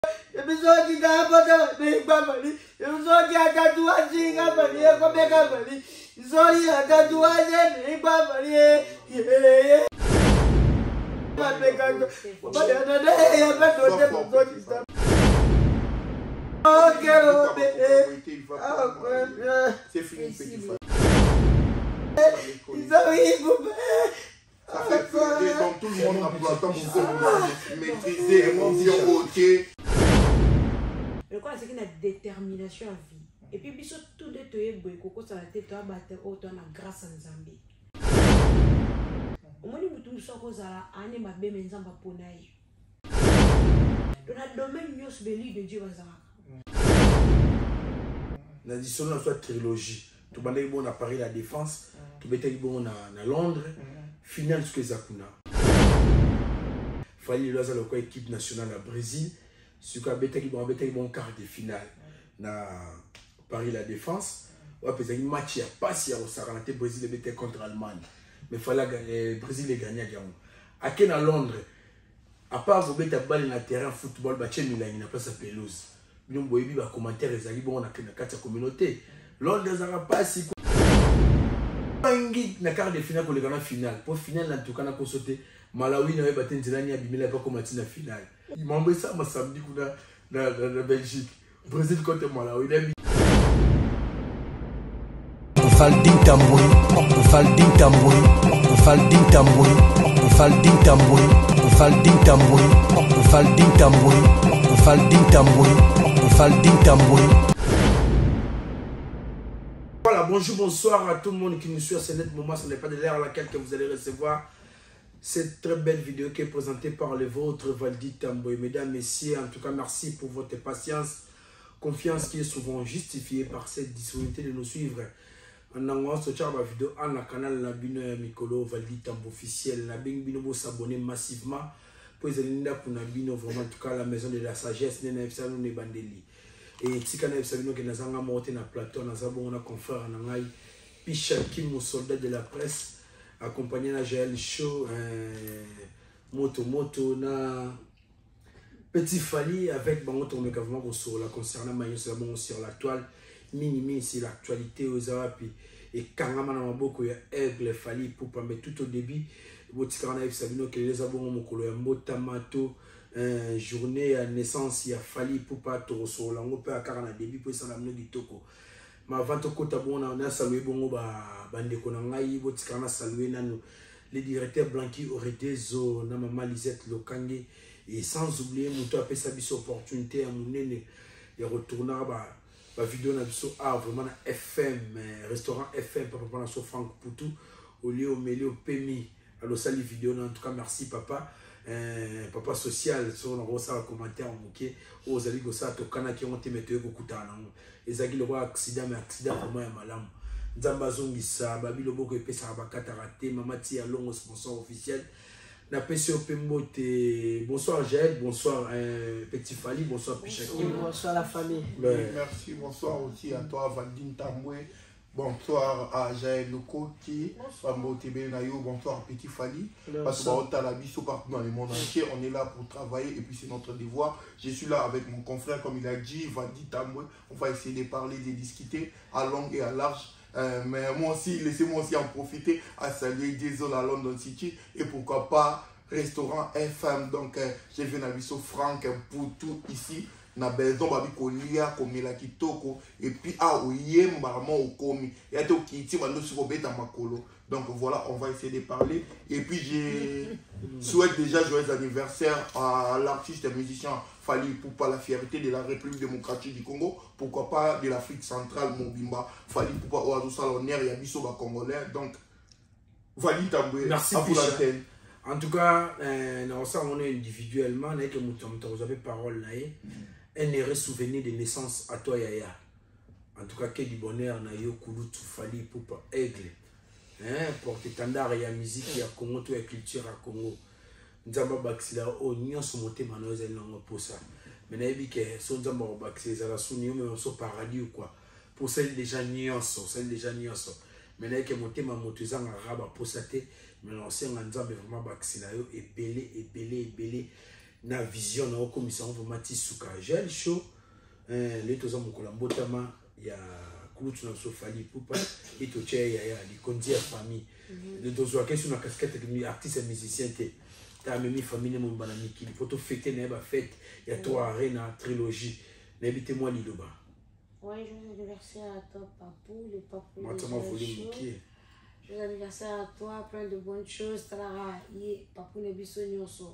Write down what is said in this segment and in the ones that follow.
C'est fini, petit frère. Donc tout le monde a pour attendre pour maîtriser émotion, ok. Le quoi, c'est qu'il y a une détermination à vie. Et puis, biso tout de toi, Coco, ça la tête, toi, battre, autant la grâce en Zambie. Au moins, nous tous sommes cause à l'année, ma belle maison va pour naï. Dans le domaine, nous sommes de Dieu, l'addition de la trilogie. Tout le monde a Paris la défense, tout le monde a Londres, finale ce que Zakuna. Fallait là la équipe nationale à Brésil, ce que bon quart de finale na Paris la défense. Ouais, parce qu'il match il a pas si au Saranaté Brésil était contre Allemagne, mais fallait gagner Brésil et gagner à Ken à Londres. À part vous mettre balle dans le terrain football, bah tiens Milan n'a pas sa pelouse. Nous voyons les commentaires les amis bon on a la communauté. Londres ça pas si na quart de finale pour le grand final. Pour finale en tout cas na ko sauter Malawi na ba tenzelani abimela pas comme na finale. Il m'a envoyé ça samedi dans Belgique. Brésil contre Malawi. Faldin Tamboui, Faldin Tamboui, Faldin Tamboui, Faldin Tamboui, Faldin Tamboui, Faldin Tamboui, Faldin Tamboui, Faldin Tamboui. Voilà, bonjour, bonsoir à tout le monde qui nous suit à ce net moment. Ce n'est pas de l'air à laquelle que vous allez recevoir cette très belle vidéo qui est présentée par le vôtre Valdi Tamboui. Mesdames, messieurs, en tout cas, merci pour votre patience, confiance qui est souvent justifiée par cette disponibilité de nous suivre. En anglais, ce la vidéo en la canal la bino Mikolo Valdi Tamboui officiel. La bino vous s'abonner massivement pour les pour la bino vraiment en tout cas la maison de la sagesse n'est pas nous ne bandeli. Et si quand vous savez que nous avons monté na plateau, nous avons un confrère en anglais, Pichaki, mon soldat de la presse, accompagné na Jaël Show, moto na Petit Fali avec Bangoto Megavement sur la concernant Maïs sur la toile. Minimi c'est l'actualité aux Arabi et Kangama na maboko ya Aigle Fali pour pas mettre tout au début botikana F Sabino que les abons mokolo ya Mbotamato journée à naissance ya Fali pour pas to so lango pe akara na début pour ça na mno ditoko ma vente kota bona na saluer bongo bandeko na ngai botikana saluer nanu les directeurs Blanqui Oredezo na mama Lisette Lokange et sans oublier muto a pesa biso opportunité à munene ya retourner la vidéo na biso vraiment na FM restaurant FM papa na so Franck Poutou au lieu au milieu au Pemi alors ça les vidéos en tout cas merci papa papa social sur na rosa commentaire moké aux ali go ça to kana ki on te mettre ko kutana ezaki le accident mais accident vraiment ya malamu nzamba zongisa babilo boko epesa ba katarate mama ti ya longo sponsor officiel. Bonsoir Jaël, bonsoir Petit Fali, bonsoir Pichaki. Bonsoir la famille. Merci, bonsoir aussi à toi Valdin Tamboué. Bonsoir à Jaël Lokoti, bonsoir Petit Fali. Parce qu'on a la biso partout dans le monde entier, on est là pour travailler et puis c'est notre devoir. Je suis là avec mon confrère, comme il a dit, Valdin Tamboué. On va essayer de parler, de discuter à longue et à large. Mais moi aussi, laissez-moi aussi en profiter à saluer Diesel à London City et pourquoi pas restaurant FM. Donc je viens à Bisso Franck pour tout ici na besoin babi kolia komela kitoko et puis oyem barama okomi ya to kiti bando siko beta makolo. Donc voilà, on va essayer de parler et puis je souhaite déjà joyeux anniversaire à l'artiste et musicien Fali Poupa, la fierté de la République démocratique du Congo, pourquoi pas de l'Afrique centrale, Mobimba, Fali Poupa, Oazosa, l'honneur, Yabiso, Congolais, donc, Fali Tamboué, merci pour l'antenne. En tout cas, on est individuellement, vous avez parole, un heureux souvenir de naissance à toi, Yaya. En tout cas, quel du bonheur, Nayo, Kouloutou, Fali Poupa, Aigle, porte-étendard, il y a musique, il y a Congo, il y a culture à Congo. Nzamba Baxila o nyonso motema na eza nango posa mais na yebi ke so nzamba Baxila la suni yo so paradis ou quoi pour celle déjà nyonso mais na ke motema moto ezanga raba posa te mais l'ancien nzamba vraiment Baxila yo ebele na vision na okomisa vraiment tisuka gel show les toza mokola mbotama ya kulutu na sofali pupa et to tche ya likondi ya famille les tozo question na casquette de artiste et musicien te ta même famille mon bana mikili poto fêter na ba fête ya toi arena trilogie n'habitez moi liloba. Ouais, joyeux anniversaire à toi papou, le papou. Moi tama voulu miki. Joyeux anniversaire à toi, plein de bonnes choses. Tara ye papou ne biso nyonso.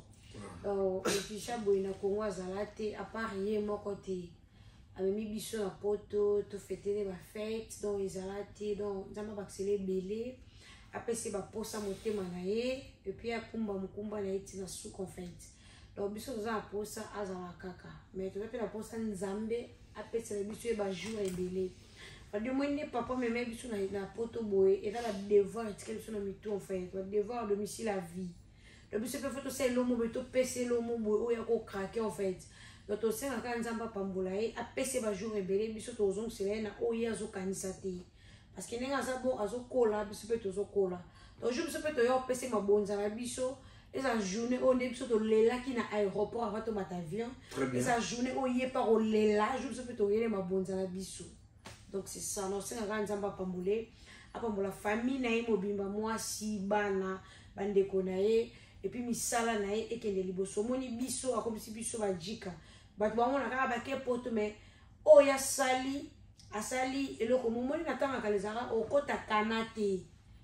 Et puis chabo ina Congo azalate à part ye mon côté. Ami biso na poto to fêter ba fête donc ezalate donc nzamba bakisele belé. Après c'est ba posa motema na ye et puis akumba mukumba na iti na sous en fait. Donc biso za posa azala kaka. Mais tu vas la posa nzambe après c'est biso ba jour et belé. Parce que moi papa me met biso na poto boé et là la devoir et quelque chose na mito en fait. Le devoir à domicile la vie. Donc biso peut faire c'est l'homme beto pc l'homme boé o ya ko craquer en fait. Donc to senga ka nzamba pambola e après c'est ba jour et belé biso to zong c'est na o ya zo kanisa te. Parce que nenga za bon azo kola biso peut to zo kola. Donc je biso peut to yo pc ma bonza na biso. Et sa journée on est sur le lela qui na aéroport avant de battre avion. Et sa journée on y est par au lela je me peux te ma bonne na biso. Donc c'est ça non c'est un grand zamba pamboulé après la famille na mobimba moi si bana bande konae et puis misala na et kende liboso moni biso comme si biso ba jika bat ba on na ba ke poto mais o ya sali asali eloko momoni na tanga kalezara o kota kanate.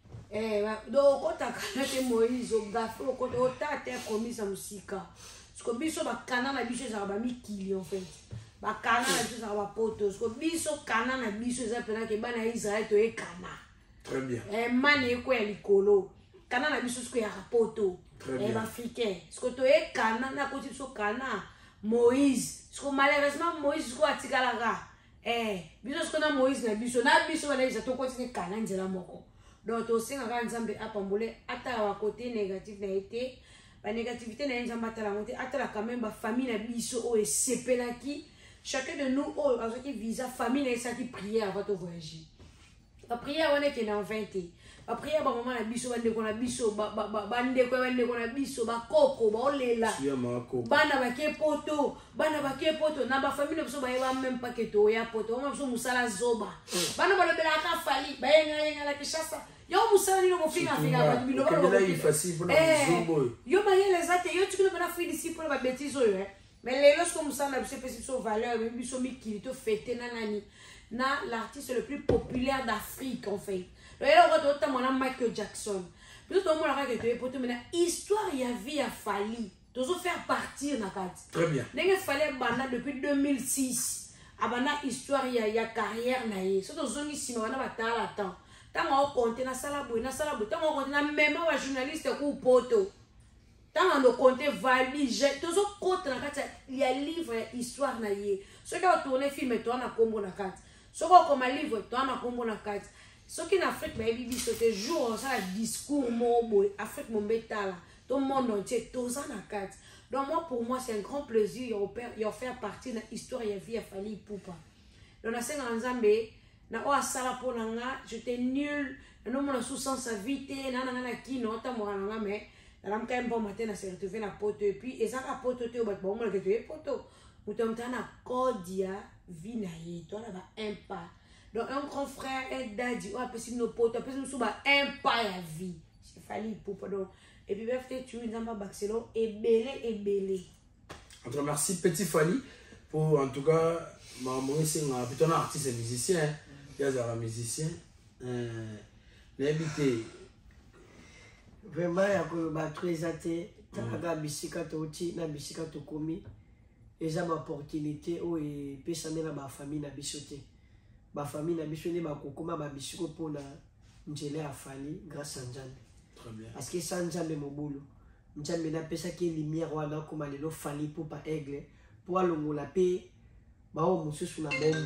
Donc quand tu as Moïse au gaffe quand tu as commis sa musique parce que biso ba kana na biso za ba mikili en fait ba kana na biso za ba poto parce que biso kana na biso za pena ke bana Israël to e kana très bien mane ko ya likolo kana na biso ko ya poto ba africain parce que to e kana na ko biso kana Moïse parce que malheureusement Moïse ko atikala ga biso ko na Moïse na biso bana za to continue kana nzela moko. Donc aussi on va nzambe apambole ata wa côté négatif na été ba négativité na nzamba ata la monter ata la quand même ba famille na biso o e sepelaki chacun de nous o azaki visa famille na ça qui prière avant de voyager la prière on est que dans 20 la prière ba maman na biso bande ko na biso bande ko na biso ba koko ba olela bana ba ke poto na ba famille na biso ba yeba même pas que to ya poto on biso musala zoba bana ba lobela ka fali ba yenga la kishasa yo musala ni no finga ba bino ba il facile pour na zombo yo ba yele zate yo tukino ba fi d'ici pour ba bêtise yo mais les lorsque musala biso pesi so valeur même biso mikili to fêter na nani na l'artiste le plus populaire d'Afrique en fait. Et là on a Michael Jackson. Puis tout le monde a dit que maintenant histoire ya vie a fallu. Toujours faire partir na carte. Très bien. N'enge fallait banda depuis 2006. Abana histoire ya carrière na ye. So to zongi sima wana batala temps. Tant on compter na sala boy tant on compter na même wa journaliste ku poto. Tant on compter valise toujours compte na carte ya livre histoire na ye. So ka tourner film to na kombo na carte. So ko comme livre to na kombo na carte. Ce qui en Afrique, baby, c'est jour ça discours mobile Afrique mon bétala, tout le monde entier, tous en a quatre. Donc moi pour moi c'est un grand plaisir de faire partie de l'histoire de la vie à Fali Poupa. Donc na senga nzambe na o asala po nanga, j'étais nul, na mo na sous-sens sa vite, na kino ta mo nanga mais na lam quand même bon matin na se retrouver na poto et puis ezaka poto te ba bon mo ke te poto. Mutomta na kodia vina ye, toi là ba impa. Donc un grand frère, un daddy, on appelle nos potes, on appelle nous souvent un pas à vie. C'est fallu pour pardon. Et puis bref, tu es dans ma Barcelone et belé. En tout cas, merci Petit Fally pour en tout cas, moi c'est un plutôt artiste et musicien, il y a un musicien. L'invité. Vraiment, il y a un très athée, tanga bisika toti na bisika tokomi. Et ça ma opportunité où et peut s'amener dans ma famille na bisoté. Ma famille na biso ne ba kokoma ba bisiko pona njele afali grâce à Nzambe. Très bien. Parce que sans Nzambe mobulu, Nzambe na pesa ki lumière wana koma lelo fali pour pas aigle pour alongola pe ba o mususu na bombo.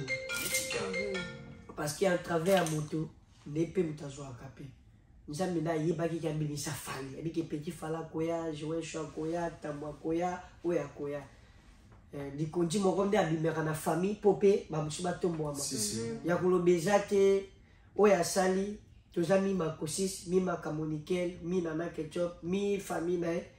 Parce qu'à travers moto ne pe mutazo akape. Nzambe na yeba ki kabini sa fali, et que petit fala koya, jouer chant koya, tamwa koya, oya koya. Di konji mo konde abimera na famille popé ba musuba tombo ama ya kolobeza te oya sali tozami makosis mi makamonikel mi nana ketchup mi famille na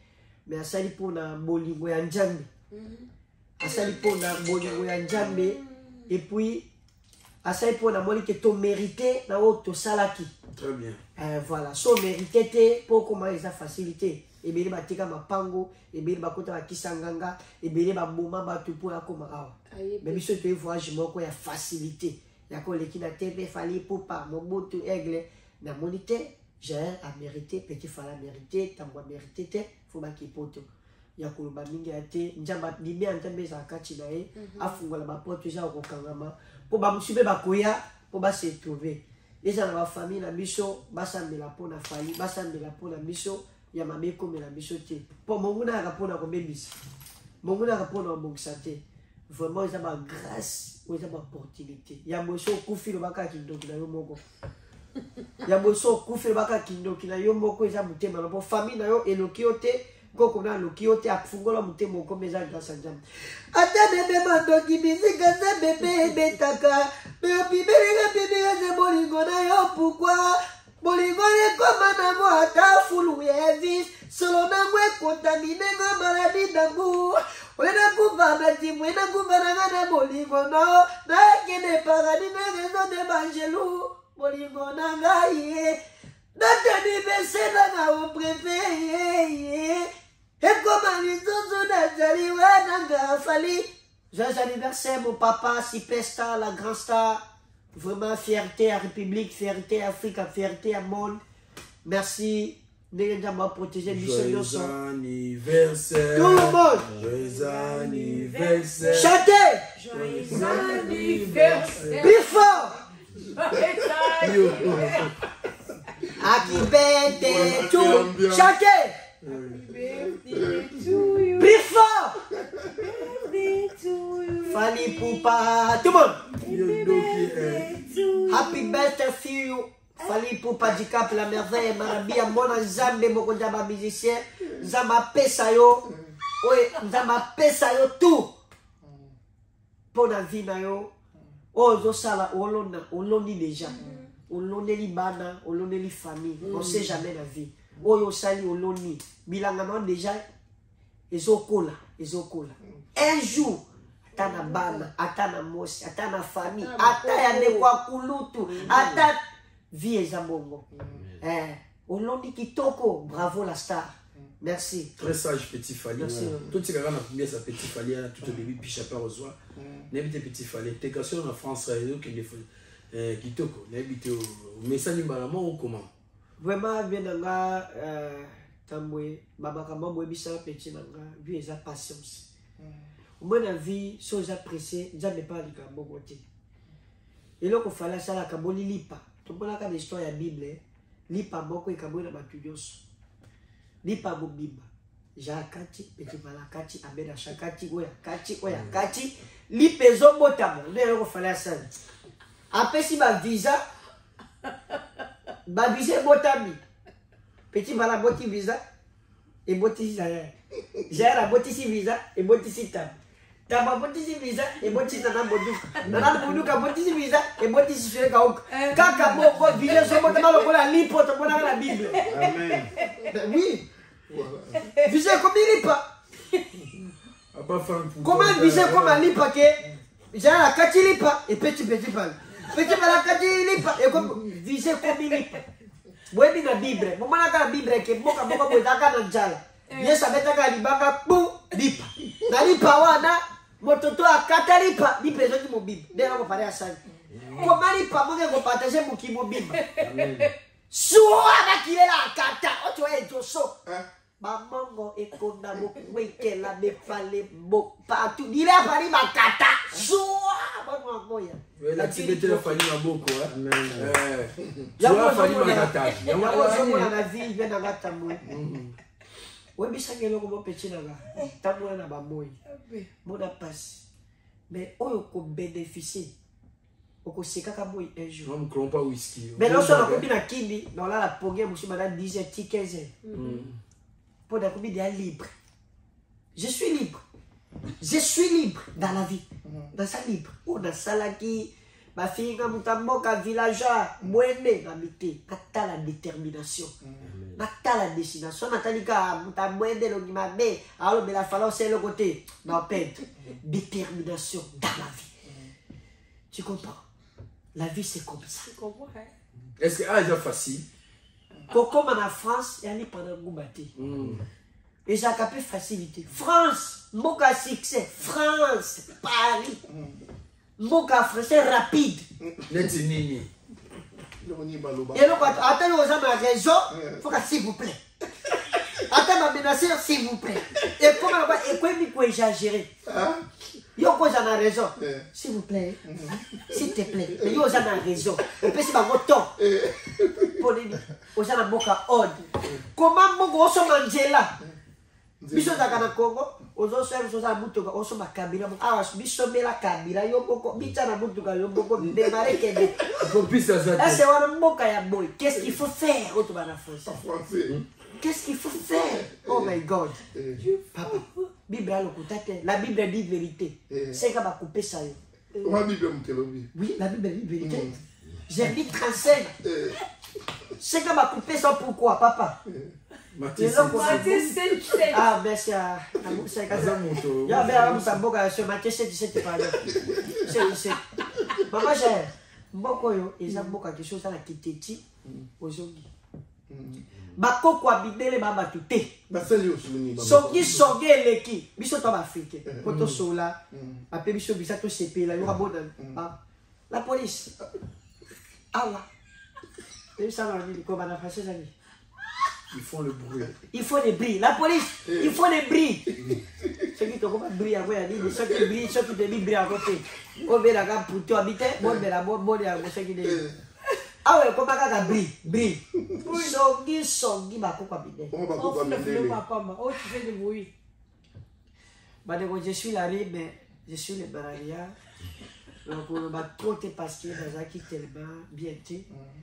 mais asali pona bolingo ya Nzambe. Asali pona bolingo ya Nzambe et puis asali pona moni que to mérité na o to salaki. Très bien. Voilà, so mérité te pour comment les facilité. Et bien ba tika mapango, et bien ba kota ba kisanganga, et bien ba boma ba tu pour akoma awa. Mais biso te voyage moko ya facilité. Ya ko leki na TV fali pour pas Mobutu Aigle na monité, j'ai à mériter, petit fala mériter, tamwa mériter te, faut ba kipoto. Ya ko ba mingi ate, njamba bibi antambe za kati na e, afungola ba porte ja ko kangama, pour ba musibe ba koya, pour ba se trouver. Les gens de la famille na biso, basambela pona fali, basambela pona biso, ya mabeko me na biso te. Pour monguna rapona ko bebisi. Monguna rapona ko santé. Vraiment ils ont ma grâce, ils ont ma opportunité. Ya moso kufi lo baka kindoki na yo moko. Ya moso kufi lo baka kindoki na yo moko ils ont mutema na famille na yo elokiote. Koko na lokiote afungola mutema ko meza grâce njam. Ata bebe mandoki bizika za bebe betaka. Mais au pibere ze bolingo na yo pourquoi? Bolingo ye koma na mo ata fulu yevis. Solo na mwe contamine ngo maladi dangu. Wena kuva na timu, wena kuva na ngana bolingo no. Na kene paradis na rezo de bangelu. Bolingo na ngaye. Nata ni bese na nga o préféré. Et comme les autres d'Azali, ouais, Fali. Joyeux anniversaire, mon papa, Superstar, la grande star. Vraiment, fierté à République, fierté à Afrique, fierté à monde. Merci. Joyeux anniversaire. Tout le monde. Joyeux anniversaire. Chantez. Joyeux anniversaire. Plus fort. Happy birthday to you. Chantez. Plus fort. Fali Poupa. Tout le monde. Happy birthday to you. Fali Poupa Dicap la merveille. Marabia Mona Zambe Mokondaba musicien. Zama Pesayo. Oui, Zama Pesayo tout. Pour la vie na yo. Oh, Zosala, on déjà. On l'oneli bana, on l'oneli famille. On sait jamais la vie. Oyo sali oloni bilangano déjà ezokola. Un jour atana bana, atana mosi, atana famille, ata ya nekwa kulutu, ata vie ezabongo. Oloni kitoko, bravo la star. Merci. Très sage petit Fali. Tout ce qui a bien sa petit Fali tout au début puis chapeur aux oies. N'habite petit Fali. Intégration en France kitoko, n'habite au message malaman ou comment? Vraiment bien nga tambwe babaka mambo ebisa petit nga vu eza patience. Moi na vie so za pressé, za ne pas likambo côté. Et là ko fala sala ka boli lipa. To bona ka l'histoire ya Bible, lipa moko ikabo na batudioso. Lipa go Bible. Ja kati petit malakati abeda shakati oya kati lipezo botamo. Nde ko fala sala. Apesi ba visa Babise botami. Petit mala boti visa et boti zaire. Zaire boti si visa et boti si tab. Taba boti si visa et boti tana bodu. Nana bodu ka boti si visa et boti si fere ka ok. Kaka bo visa so bota malo ko la lipo to bona la Bible. Amen. Oui. Visa comme il pas. Comment visa comme un lipa que Zaire kati lipa et petit pas. Petit malakati lipa et comme visé comme lipa. Webi na Bible. Mama na Bible ke boka bwetaka na njala. Yesu abetaka libanga bu lipa. Na lipa wana mototo akata lipa lipa ezo mo Bible. Ndela ko pare asani. Koma lipa mo ngeko partager mo ki mo Bible. Soa na kiela akata. Oto ejoso. Mamango ekonda mo kwekela befale bo partout. Dila pari makata. Soa bango ngoya. La tibete la famille maboko la famille makata. Yamo na vie vient na gatamwe. Webi sangelo ko petit na ga. Tamwe na ba moyi. Mona passe. Mais oyo ko bénéficier. Oko sekaka moyi un jour. On ne comprend pas whisky. Mais non seulement ko bina kindi, dans la pogue mushi mala 10 15. Pour la combien de libre. Je suis libre. Je suis libre dans la vie. Dans sa libre. On a salaki. Ma fille, quand vous t'as villageois, moine, habité. Ata la détermination. la destination, Natalika, Moutamouende, le Guimabé, alors, mais la falloir, c'est le côté. Non, pète. Détermination dans la vie. Tu comprends? La vie, c'est comme ça. Tu comprends, hein? Est-ce que c'est facile? Comme en France, il y a les pendant Goubati. Et j'ai capé facilité. France, Moka succès. France, Paris. Moka français rapide. Netinini. Et donc, attendez aux gens à raison, il faut que s'il vous plaît. Attends, ma menacer, s'il vous plaît. Et comment on va, et quoi, il faut exagérer. Yo, quoi, j'en ai raison. S'il vous plaît. S'il te plaît. Mais yo, j'en ai raison. Et puis, c'est pas mon temps. Pour les gens à Moka Odd. Comment Moka, on se mange là? Biso dans le Congo, aux autres services, on a Moutoka, on se mange Kabila. Ah, biso la Kabila, yo boko, bicha na Moutoka, yo boko, démarrer Kébé. C'est un Moka ya boy. Qu'est-ce qu'il faut faire? Autre en français. Qu'est-ce qu'il faut faire? Oh my God. Papa, Bible a le côté. La Bible dit vérité. C'est qu'on va couper ça. La Bible, oui, la Bible dit vérité. J'ai dit 35. C'est qu'on va couper ça pourquoi, papa? Mathis, ah, merci à Moussa. Il y a un Samboga sur Mathis 77, pardon. C'est. Maman, j'ai beaucoup de gens qui sont à la Kititi aujourd'hui. Bako kwa bidele baba tuté. Songi songi eleki. Biso to Afrique. Koto sola. Ape biso bisato CP la yora bona. La police. Allah. Et ça va dire comment on a fait ça. Ils font le bruit. Il faut des bris. La police, il faut des bris. Ceux qui ne pas bris à quoi, ceux qui brillent, ceux qui te bris à côté. On veut la gamme pour toi habiter, bon de la bonne à ceux qui disent. Ah ouais, comment ça bris. Songi, ma copa bide. Oh, tu fais du bruit. Je suis la rive, mais je suis le barrière. Donc on va trop te passer dans un qui tellement bien été.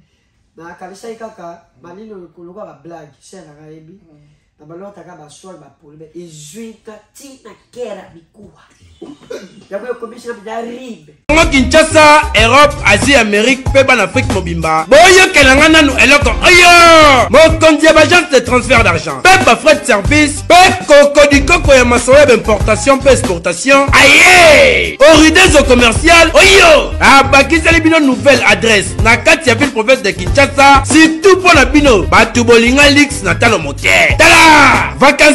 Na kabisa ikaka malino kuluka ba blague c'est na kaibi na balota ka ba swal ba polbe ezuika tina kera bikuwa yabo komisi na ribe Kinshasa, Europe, Asie, Amérique, Peba en Afrique, Mobimba. Boyo Kelangana nous eloko. Ayo! Mon compte d'agence de transfert d'argent. Peba frais de service. Pep Coco du Coco et Massoeb importation, pe exportation. Aïe! Oridezo commercial. Oyo! Abaki Salibino nouvelle adresse. Nakati ville province de Kinshasa. Surtout pour la bino. Batubolinga Lix Natalo Motier. Tala!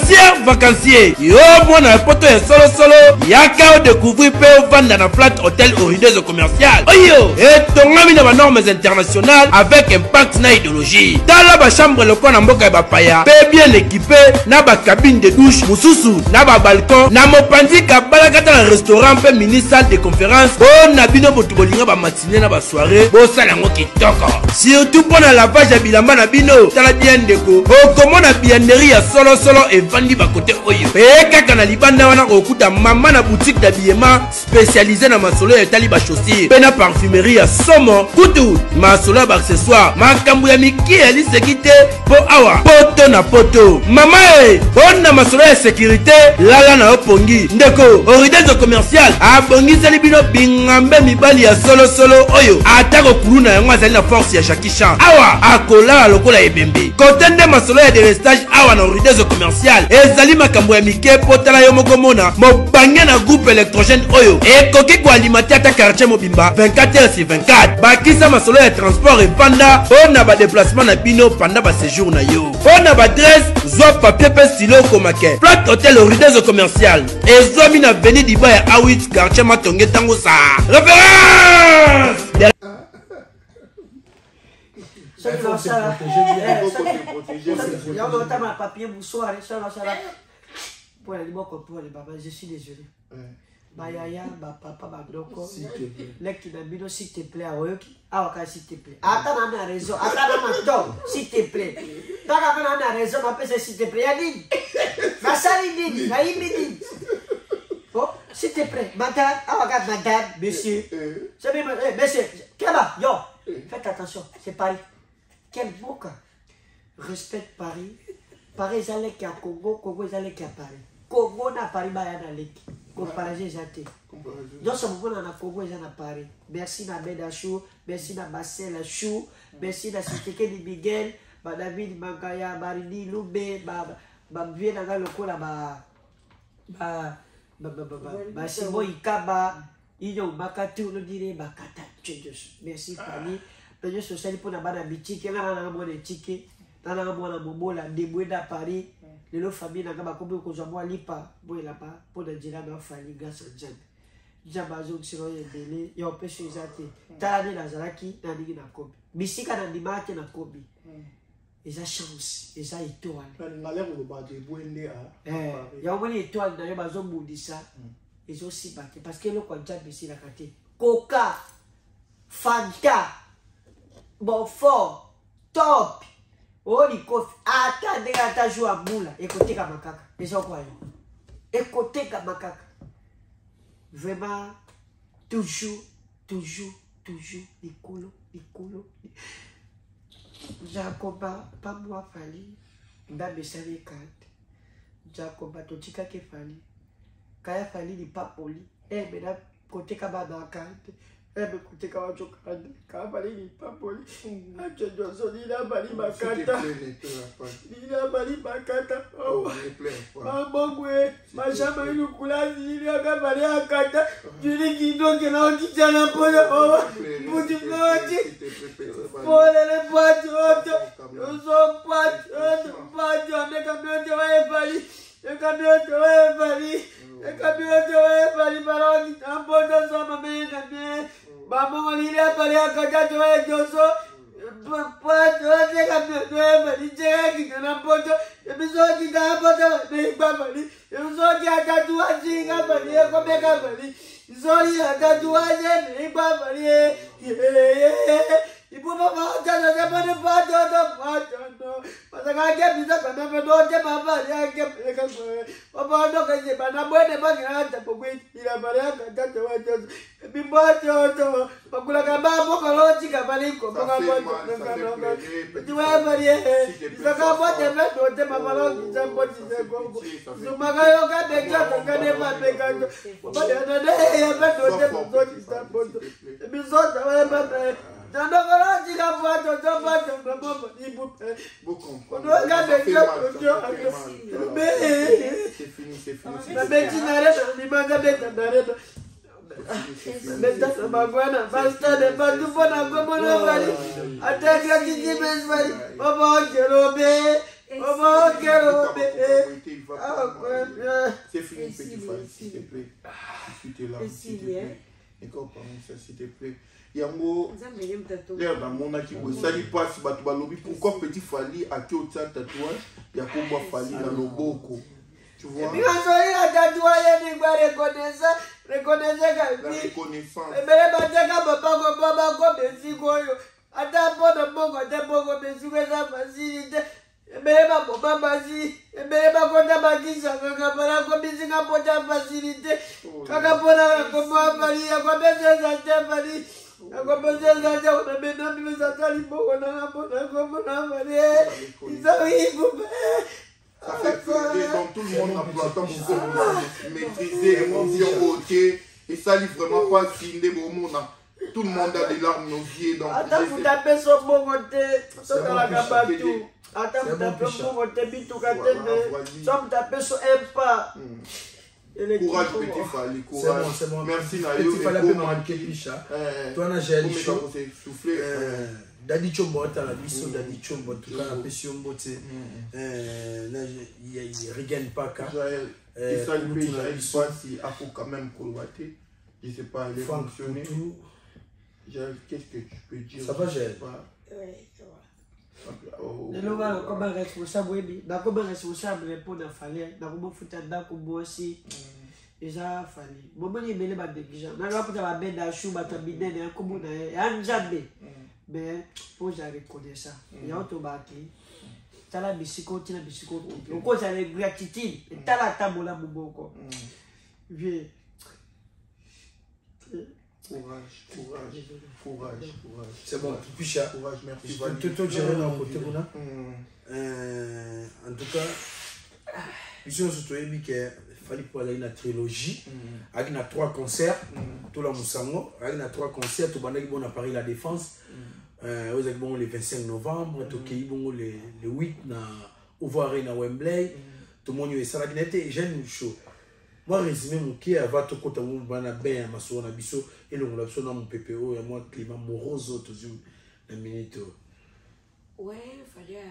Vacancier. Yo, moi na poto ya solo. Yaka o découvrir pe o vendre na flat hôtel Oridezo commercial. Oyo! Et tongami na ba normes internationales avec impact na idéologie. Tala ba chambre loko na mboka ba paya. Pe bien équipé na ba cabine de douche, mususu na ba balcon, na mopanzi ka balakata na restaurant pe mini salle de conférence. Bon na bino botubolinga ba matinée na ba soirée. Bo sala ngo kitoko. Surtout pour la lavage ya bilamba na bino. Tala bien ndeko. Okomona biannerie ya solo et vandi ba côté oyo. Pe kaka na libanda wana okuta mama na boutique d'habillement spécialisée na masolo ya tali ba chaussures. Pe na parfumerie ya somo. Kutu masolo ba accessoires. Makambu ya miki ya lisekite po awa. Poto na poto. Mama bon na masolo ya sécurité lala na opongi. Ndeko Oridezo commercial abongi sali bino bingambe mibali ya solo oyo. Atako kuluna yango azali na force ya Shakishan. Awa akola lokola ebembe. Kotende masolo ya délestage awa na Oridezo commercial. Ezali makambo ya mike potala yo mokomona. Mobange na groupe électrogène oyo. Ekoki ko alimenter ata quartier mobimba 24h/24. Bakisa masolo ya transport et panda on a ba déplacement na bino pendant ba séjour na yo. On a ba adresse zo papier pe stylo komake. Flat hôtel Oridezo commercial. Ezomi na avenue Dibaya Awit quartier Matonge tango sa. Référence. Ça qui va ça. Il y a un papier moussoir et ça là. Pour les mots pour les papas, je suis désolé. Bayaya, papa, Bagroko, l'ec qui n'a bino, s'il te plaît, ah, s'il te plaît. Attends, on a raison, attends, s'il te plaît. Tant qu'on a raison, on appelle ça s'il te plaît. Yadine, ma saline, Naïmidine. Oh, s'il te plaît, madame, ah, regarde, madame, monsieur. Monsieur, Keba, yo, faites attention, c'est Paris. Quel beau cas. Respecte Paris. Paris, ils allaient à Congo, Congo, ils allaient à Paris. Congo, na Paris, bah, il y a l'équipe. Comparaison, ils étaient. Donc, ce moment, on a Congo, ils sont à Paris. Merci, na Beda Chou. Merci, na Bassel Chou. Merci, na Siteke de Miguel. ba David Makaya Baridi Lube ba vie na lokola ba Simon Ikaba Iyo Makatu no dire bakata changes. Merci Fanny. Penyo social pour na bana bitiki na mona tiki na mona mobola debweda Paris. Lelo famille na ba kobe ko zwa lipa boyela pa pour de dira na Fanny grâce à Dieu. Jabazo siro yebele yo pesho izate. Tani na zaraki na digi na kobi. Bisika na dimake na kobi. Eza chance, eza étoile. Ngale ko ba de bwende a. Ya moni étoile na yo bazo budisa. Ils aussi battu parce que le contrat ici la carte Coca Fanta Beaufort Top Oli Kofi attendez à jouer à boula écoutez comme macaque et ça quoi écoutez comme macaque vraiment toujours les colos Jacoba pas moi fali ndabe savait carte Jacoba totika ke fali Kaya fali ni papoli, mena kote kaba nakante, kote kaba chokande, kaya fali ni papoli, ache jozo nina bali makata, nina bali makata, mabongwe, mashamba ilu kulazi, nina kabali akata, juri kido kena onticha na pola, muti mloji, pole le pati oto, uso pati oto, ameka myote wae fali, eka myote wae fali, Ekabiote baroni ambodo sama mena me mama walile pale akatato wewe joso pato ekabiote bali jeki kana bodo ebizoki da bodo ne babali ebizoki atatu azinga bali ekobeka bali zori atatu aje ne babali ibu mama jana jabane pato no pasaka ke bisa kana bedote baba ya ke peka baba ndo kaje bana bwene bani hata pokwe ila bale akatato wajo bimboto to bakula kababo kolochi kabaliko boka boto ngano tiwa bali bisa bote bedote baba lo jamboji zegongo zumagayo ka beja kane mapeka baba ya ya bedote boto zamboto bizoto wa baba Dandogoloji la voiture de voiture de maman ibupe. Beaucoup. C'est fini. La médecine arrête, on m'a d'arrêt. Médecin Bagwana, basta de Badupona, Gomona Valley. Attaque la petite Valley. Maman Kerobe. Maman Kerobe. C'est fini, petit frère, s'il te plaît. S'il te plaît, s'il te plaît. Et comprends ça, s'il te plaît. Yango l'air dans mon aki sali passe batu balobi pourquoi petit Fally a qui au tatouage ya komba Fally na loboko tu vois et puis on sori la tatouage ni kwa reconnaissance et bele bateka papa ko baba ko besiko yo ata bono bongo te bongo besiko za facilité e bele ba papa basi e bele ba konta bakisa kaka para ko bisinga pota facilité kaka pora ko ba Fally ko beseza te Fally ça fait que donc tout le monde a planté pour maîtriser l'émotion ok et ça lui vraiment pas si tout le monde a des larmes aux yeux donc courage petit Fally, courage. C'est bon. Merci Nayo. Petit Fally marqué picha. Toi na j'ai dit chaud. Souffler. Dadi chombo ta la biso dadi chombo tout cas la pression beauté. Là il regagne pas ka. Et ça lui je sais pas si faut quand même colwater. Je sais pas il est fonctionné. Qu'est-ce que tu peux dire? Ça va j'ai pas. Lelo balo comme responsable comme responsable pour na Fally na ko futa ndako bosi eza Fally bobo ni mele ba déguisant na la puta ba benda chou ba tabinene ko mona ya njabe mais faut ja reconnaître ça ya auto baki tala bisiko tina bisiko ko ça les gratitude tala tabola muboko vie Courage. C'est bon, Picha. Courage, merci. Tout gérer dans le côté, en tout cas, ici on se trouve qu'il fallait pour aller une trilogie, avec 3 concerts, tout le Moussango, avec 3 concerts, tout le monde a Paris La Défense, bon, le 25 novembre, bon, le 8 au voir na Wembley, tout le monde est ça la et j'aime chaud. Moi, résumé mon qui va tout côté mon bana ben ma soeur na biso et le on a besoin mon PPO et moi climat morose toujours la minute. Ouais, il fallait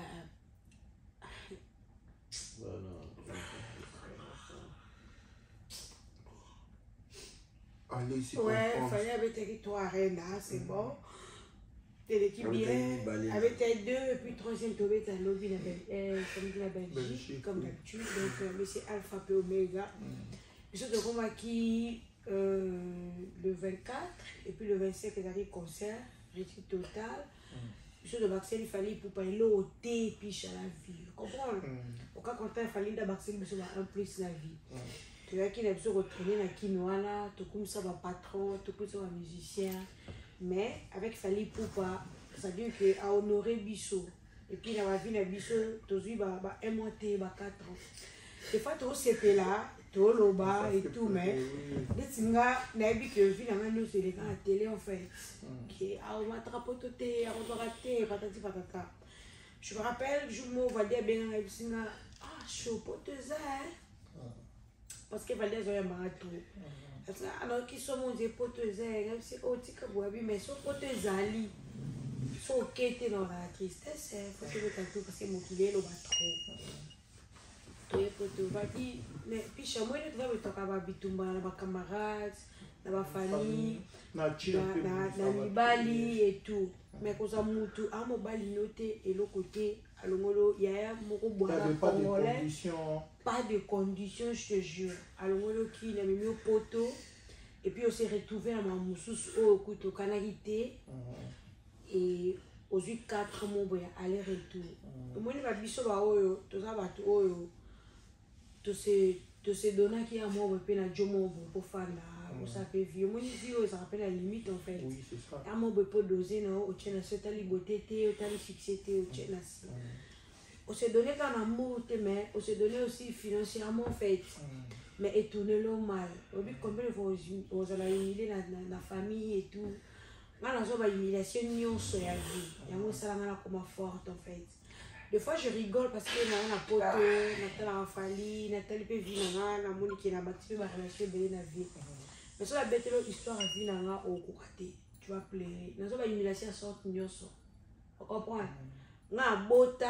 allez, c'est ouais, il fallait avec territoire Arena, c'est bon. Et l'équipe bien, avec tes deux, et puis troisième tombé, tu as lobby la Belgique, comme d'habitude. Donc, mais c'est Alpha P Omega. Je suis de Roma qui le 24, et puis le 25, il y a des concerts, réussite totale. Je suis de Baxel, il fallait pour pas l'ôter, et puis à la vie. Vous comprenez? Au cas contraire, il fallait de Baxel, il y a un plus la vie. Tu vois qu'il a besoin de retourner dans Kinoana, tout comme ça va patron, tout comme ça va musicien. Mais avec Fali Poupa, ça veut dire qu'à honorer Bissot. Et puis dans la vie de Bissot, tu as un mois, 4 ans. Des fois, tu as CP là, tu as l'oba et tout, mais tu as vu que finalement, nous, c'est les gars à la télé en fait. On m'a trapoté, on m'a raté, patati patata. Je me rappelle, je me valais bien dans la vie, ah, je suis poteuse, hein. Parce que valait un marathon. Alors qu'ils sont mon poteuse, c'est aussi que vous avez, mais son poteuse ali, son quête dans la tristesse, il faut que je parce que mon kilé le bat trop. Mais puis chez moi, il doit me toquer à Bitumba, dans ma camarade, dans ma famille, dans Nibali et tout. Mais quand ça moutou, à mon bali noté et l'autre côté, à l'ongolo, il y a un congolais. Pas de conditions, je te jure. À l'ongolo qui il a mis au poteau. Et puis on s'est retrouvé à Mamoussous au couteau canarité. Et aux 4 mois, aller-retour. Moi, je vais dire tout ça, tout se donner qui a moi, pour faire la. Ça fait vieux. Moi, je dis, ça rappelle la limite en fait. Oui, c'est ça. À moi, je peux doser, au tien, c'est ta liberté, au ta fixité, au tien. On s'est donné quand amour, mais on s'est donné aussi financièrement en fait. Mais étourner le mal. Au but, combien de fois vous allez humilier la famille et tout. Moi, dans une humiliation, nous sommes à vie. Et moi, ça m'a comme forte en fait. Des fois, je rigole parce que dans la pote, Nathalie Rafali, Nathalie peut vivre dans la Monique qui a bâti ma relation de la vie. Mais sur la bête, l'histoire a vu dans la au côté. Tu vas pleurer. Dans une humiliation, ça sort nous sommes. Vous comprenez? Dans la beauté.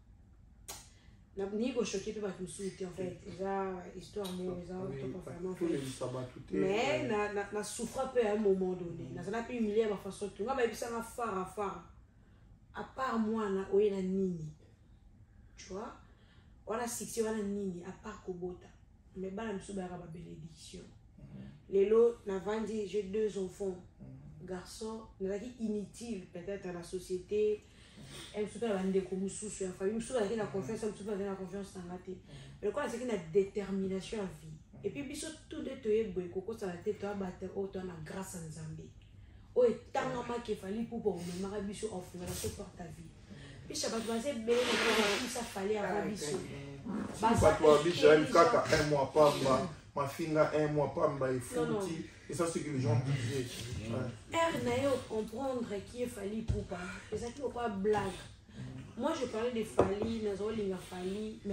Ni go choqué tout va tout souhaiter en fait déjà histoire moi ça pas vraiment fait mais na souffre peu à un moment donné na ça n'a pas humilié ma façon tout mais ça m'a phare à part moi na oyena nini tu vois on a sixi on a nini à part Kobota mais bana msuba ba bénédiction lelo na vandi j'ai 2 enfants garçons na qui inutile peut-être à la société. Elle se fait la découverte sur la famille, elle la confiance, elle se fait la confiance dans la tête. Mais quoi, c'est qu'il y a une détermination à vie. Et puis, bisous, tout de suite, Coco, ça a été toi, battre, autant la grâce en Zambie. Oh, et tant qu'il fallait pour me marier, bisous, offrir la support ta vie. Puis, ça va passer bien, ça fallait avoir bisous. Pas toi, bisous, j'ai 4 à 1 mois, pas ma fille a 1 mois, pas ma fille. Et ça, c'est ce que les gens disaient. Comprendre qui est Fali Poupa. Et ça qui n'est pas blague. Moi, je parlais de Fali, mais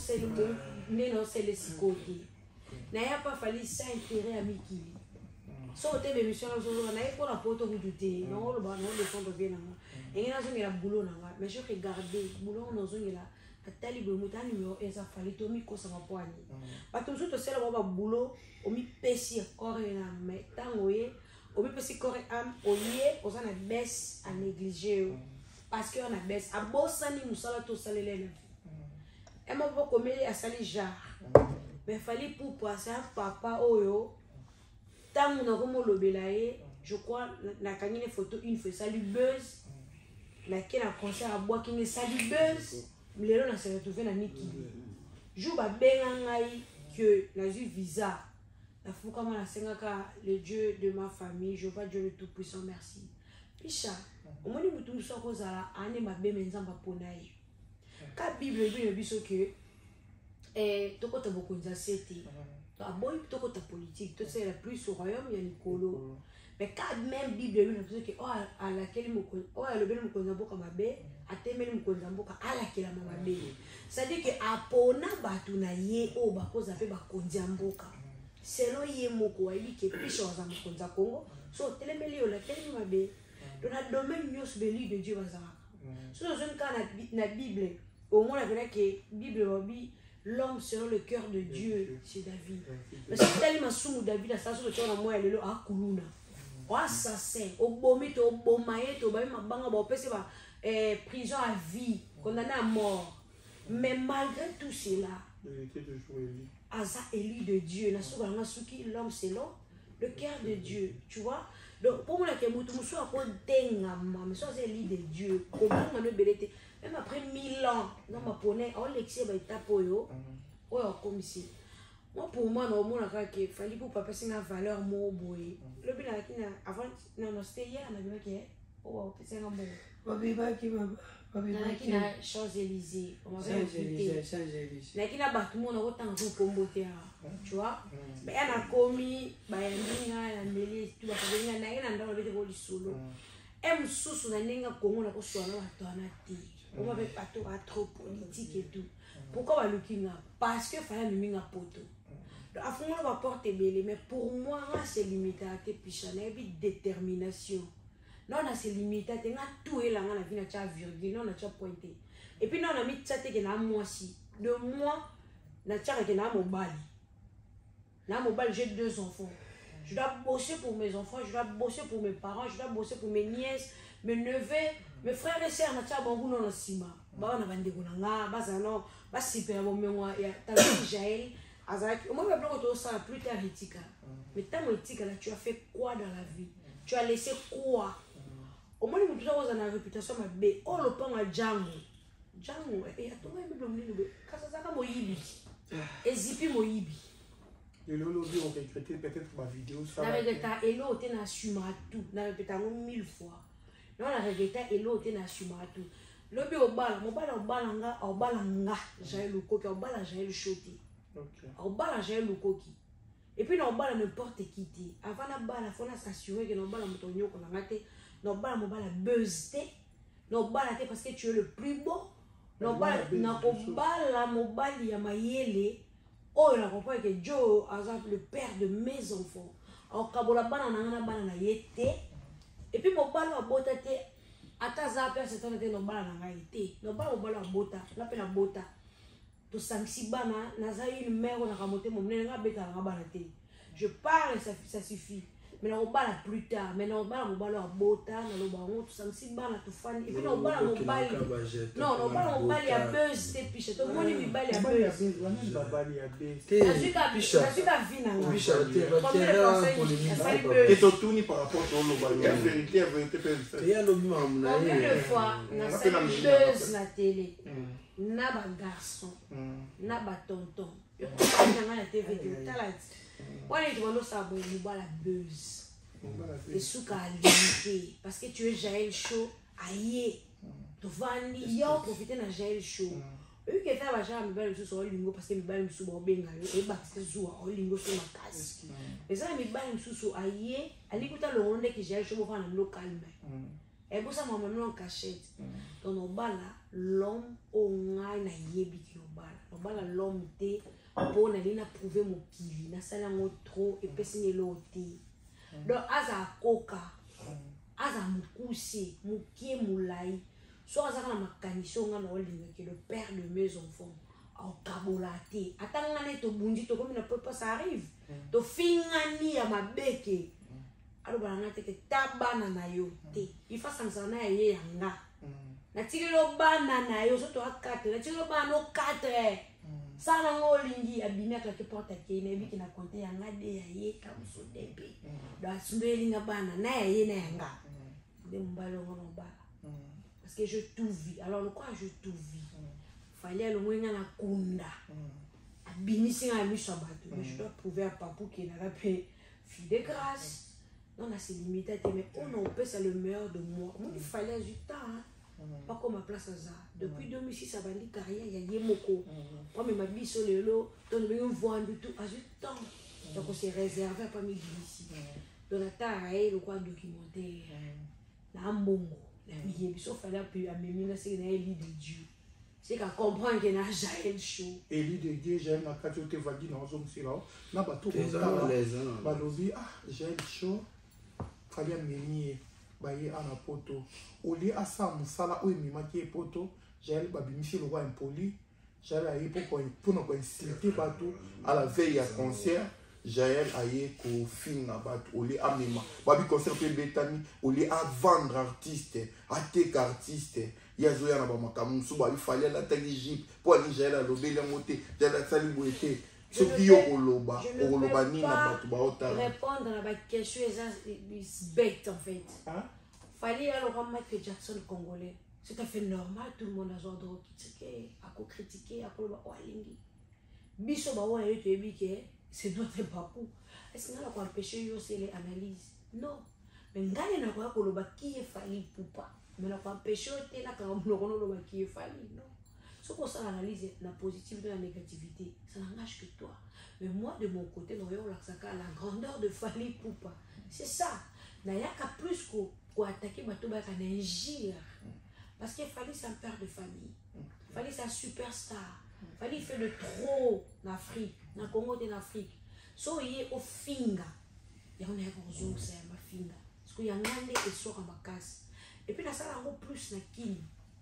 c'est le côté. Il n'y a pas Fali sans intérêt à Mikili. Si on a des émissions, on a pas la porte où tu es. On a le fond de bien. Et il y a un boulot. Mais je regardais, boulot, on a atali bomuta numéro eza fali tomi ko sama poani bato zo to sela ba boulot omi pesi corps na mais tango ye omi pesi corps am olie ozana baisse à négliger parce que on a baisse a bosani musala to salele na e mo ko meli asali jar mais fali pour passer papa oyo tango na ko mo lobela ye je crois na kanine photo une fois salut buzz la kena concert à bois qui ne salut buzz. Mais là, on s'est retrouvé dans Niki. Je vais que la vie visa. La fois comme la Sengaka, le Dieu de ma famille, je vois Dieu le Tout-Puissant, merci. Puis ça, au moins nous tous sommes cause à l'année ma belle maison va ponaï. Quand Bible dit le biso que tu côté beaucoup de c'était. Ah bon, tu côté politique, tu sais la plus au royaume il y a Nicolo. mais quand même Bible lui nous dit que oh à laquelle moko oh le ben moko nzamboka mabe atemeli moko nzamboka ala kila mabe ça dit que apona batu na ye o bakoza pe bakonzi mboka selon ye moko ayi ke pisho za mokonza Congo so telemeli o la kele mabe dans le domaine nyos beli de Dieu bazara so je quand na Bible au moins la que Bible obi l'homme selon le cœur de Dieu c'est David mais c'est tellement sous David à ça sur le tona moi lelo akuluna o assassin o bomito o bomayeto ba mabanga ba opese ba prison à vie condamné à mort mais malgré tout cela Asa élu de Dieu na so banga suki l'homme selon le cœur de Dieu tu vois donc pour moi la kemutu muso a denga mais so c'est élu de Dieu comment on belete même après 1000 ans dans ma poney on l'excès ba tapoyo o comme ici moi pour moi non mon aka que fallait pour papa c'est une valeur mo boy le bien là avant non c'était hier on a vu que oh c'est un bon Babiba qui m'a qui na Champs-Élysées on va inviter là qui na battu mon autant que pomboter tu vois mais elle a commis ba ndinga na mbele tu ba venir na ina ndalo bete ko lisolo em susu na ndinga Congo na ko swana bato na ti on va pas trop politique et tout pourquoi ba looking parce que fallait miminga poto donc à fond on va porter belé mais pour moi c'est limité à tes pichana et puis détermination non on a c'est limité à tenga tout et là on a vu na cha virgule non on a cha pointé et puis non on a mis ça que na moi si de moi na cha que na mobali j'ai 2 enfants je dois bosser pour mes enfants je dois bosser pour mes parents je dois bosser pour mes nièces mes neveux mes frères et sœurs na cha bangu non sima ba na bande kunanga baza non ba super bon moi ya tala Jaël azaki moi me bloque tout ça plus tard éthique mais tant éthique là tu as fait quoi dans la vie tu as laissé quoi au moins nous tous avons une réputation ma bé oh le pan à Django et à toi même le mini le kasazaka moyibi ezipi moyibi le lobby on regretté peut-être ma vidéo ça na regretta elo te na suma tout na répéta 1000 fois non la regretta elo te na suma tout lobi obala nga obalanga Jaël Lukoki obala Jaël Choti obala Jaël Lukoki et puis obala n'importe qui ti avant la bala faut s'assurer que obala motonyo ko na ngate obala mobala buzz te obala te parce que tu es le plus beau obala na obala mobali ya mayele oh la comprend que Joe azap le père de mes enfants au kabola bana na yete et puis mobala bota te ata zape c'est un été no bala na ngaité no bala bota la pe na bota to sanksi bana na za une mère na kamote mon nga beta na bana te je parle ça suffit mais no bala plus tard mais no bala bota na lo bango to sanksi bana to fan et puis no bala mobali non no bala mobali ya buzz te piche to moni mi bali ya buzz babali ya buzz azika vina picha et to tourner par rapport au global la vérité il y a le même na combien de fois na buzz na télé na ba garçon na ba tonton yo na na TV de talent wala tu vas ça bon la buzz et souka limité parce que tu es Jaël Chaud aïe tu vas ni yo profiter na Jaël Chaud eux qui fait ba jamais ba le so lingo parce que mi ba le so benga et ba c'est zo o lingo so na kasi mais ça mi ba le so aïe alikuta le ronde que Jaël Chaud va na local mais et pour ça maman non cachette donc on bala l'homme au ngai na yebi ki on bala l'homme té pour na prouver mon kili na sala ngo trop et pesine loti donc aza koka aza mukusi mukie mulai so aza na makaniso nga na olinga que le père de mes enfants au kabolate atanga ne to bundi to comme na papa ça arrive to fingani ya mabeke alo bana te que tabana na yo te il faut ça na ye yanga na tikelo bana na yo so to a 4 na tikelo bana no 4 ça na ngolingi abimia kwa porte ke ne biki na konte ya ngade ya ye ka musodebe da sundeli nga bana na ya ye na yanga de mbalo ngono bala parce que je tout vis alors quoi je tout vis fallait le moins na kunda abimisi nga mi sabato mais je dois prouver à papou qui na rapé fille de grâce non na c'est limité mais on peut c'est le meilleur de moi il fallait du temps pas comme ma place à ça depuis 2006 ça va dire carrière il y a yemoko moi mais ma vie sur le lot donc me voir du tout à du temps donc c'est réservé pas mes ici Donata aye le quoi documentaire na mbongo la vie biso fallait appuyer à memina c'est na Élie de Dieu c'est qu'à comprendre que na Jaël Show Élie de Dieu j'aime na kati te vadi na zo msila na bato balobi Jaël Show fallait amener baye ana poto oli asa musala o emimaki e poto Jaël babimisi le roi impoli Jaël aye pour na ko insulter bato à la veille à concert Jaël aye ko film na bato oli amema babi concert pe betani oli a vendre artiste a tek artiste yazo ya na ba makamusu ba fallait la tagijip pour ali Jaël alobe le moté Jaël sali boete ce qui yo oloba ni na bato ba ota répondre à la question bête en fait fallait alors Michael Jackson congolais c'est tout à fait normal tout le monde a genre de critiquer à critiquer à quoi walingi biso ba wa yeto ebike c'est notre papou est-ce que on a empêché yo c'est les analyses non mais ngale na kwa koloba qui est fali poupa mais na kwa empêcher te na ka mnokono loba qui est fali non ce qu'on ça analyse la positivité et la négativité ça n'engage que toi mais moi de mon côté non yo la grandeur de fali poupa c'est ça na yaka plus ko attaquer bato ba kana injure parce que fali c'est un père de famille fali c'est un superstar fali fait de trop en Afrique na Congo de l'Afrique so yé au finga ya on est bonjour c'est ma finga parce que ya ngande et sort en vacances et puis na ça encore plus na kini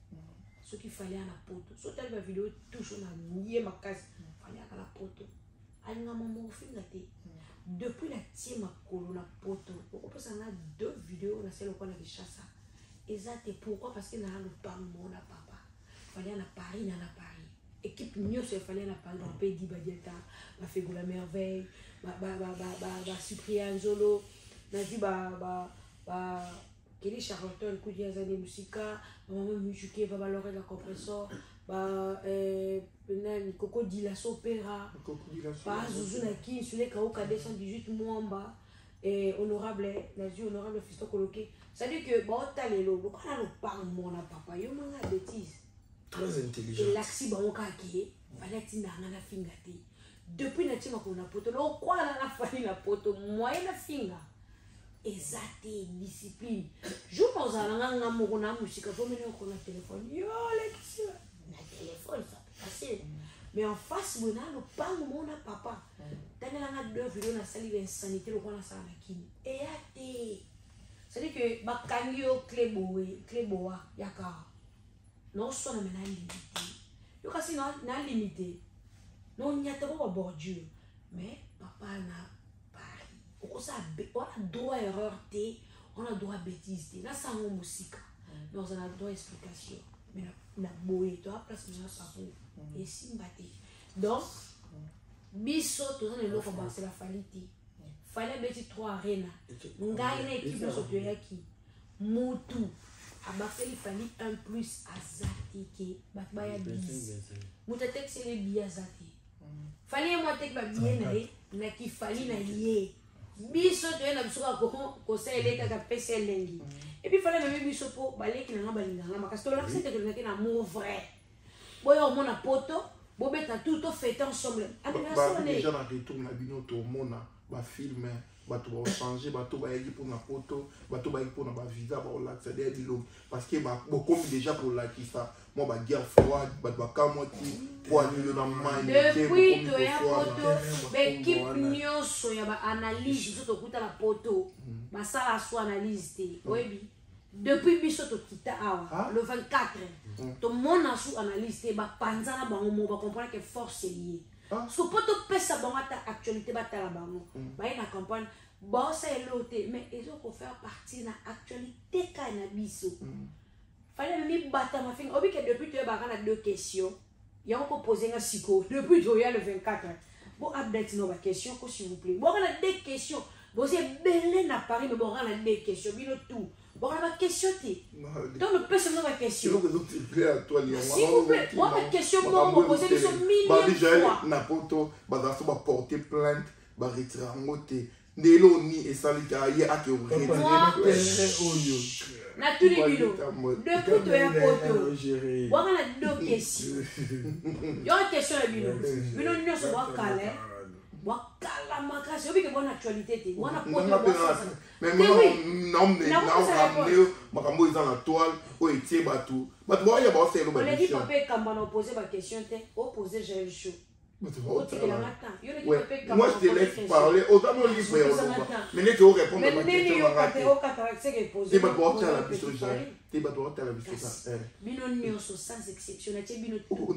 ce qu'il fallait à la poto so telle vidéo toujours na nié ma casse fallait à la poto alinga maman au finga té depuis la tiema kolo na poto on peut ça na 2 vidéos na celle qu'on a de chassa exact pourquoi parce que na le parlement na papa fallait na Paris na Paris équipe mieux se fallait la parole on peut dire Badieta va faire la merveille ba Cyprien Zolo na dit Kelly Charlton coup de zane musika maman musique va valorer la compresseur benani Coco Dilas opéra pas Zouzou Naki sur les Kaoka 218 Mwamba et honorable fiston coloqué ça dit que bon talelo le quand on parle mon papa yo manga bêtise très intelligent et l'axi bangoka qui fallait tinda na finga te depuis na tima ko na poto lo kwa na fali na poto moyen na finga exacte discipline je pense à nga mo na musique faut mener ko na téléphone yo l'exi na téléphone ça passer mais en face bona lo pas mon na papa tanga na 2 vidéos na sali insanité lo ko na sala kini et ate c'est à dire que bakangio cléboa yaka non son na limité yo kasi na limité non nyata ko bordure mais papa na Paris on a droit erreur té on a droit bêtise té na sango musique mais on a droit explication mais na boye to place na sapo et simbaté donc biso to na le ko c'est la falité fallait beti 3 arena ngai na équipe so to yaki mutu abakeli fali 1 plus azatike bakbaya 10 mutatek c'est les billets azati fali moi tek ba billet na ki fali na yé biso to na biso ko sele ka pesa lengi et puis fallait même biso po baleki na balinga na parce que là c'est que na mon vrai boyo mona poto bobeta tout fêter ensemble on est déjà na retour na bino to mona ba film bato ba changer bato ba yaki pour na photo bato ba yaki pour na ba visa ba la accéder biloko parce que ba comme déjà pour la qui ça moi ba guerre froide bato ba kamoti pour annuler na mai depuis to ya photo l'équipe nyonso ya ba analyse to kuta la photo ba sala so analyse te oyebi depuis biso to kita awa le 24 to mona sous analyse te ba panza na bango mo ba comprendre que force est liée parce que pour te pesa bon ta actualité batala bango ba ina campagne bon ça est loté mais ils ont faire partie na actualité kana biso fallait même battre ma fin obi que depuis tu ba kana 2 questions il y a on peut poser un siko depuis tu y a le 24 bon update nos questions s'il vous plaît bon on a 2 questions bon c'est belé na Paris mais bon on a 2 questions bino tout bon on a question té donc le pesa nos questions s'il vous plaît bon ma question moi poser des milliers fois na poto ba da so ba porter plainte ba retirer ngoté ndelo ni esalika ye ake na tous les vidéos depuis to ya poto bon on a 2 questions il y a une question à bino bino nyonso ba kale bon Calamakasi, vous avez une bonne actualité. Moi, mais moi, makambo ils dans la toile, ou etie batou. Mais toi, il y a pas fait le on a dit papa quand on posé ma question, opposé j'ai le chaud. Moi, je te laisse parler. Autant me dire mais ne te répondre à ma question. Tu vas pouvoir faire la question. Tu vas pouvoir faire la question. Bino nyonso sans exception. Bino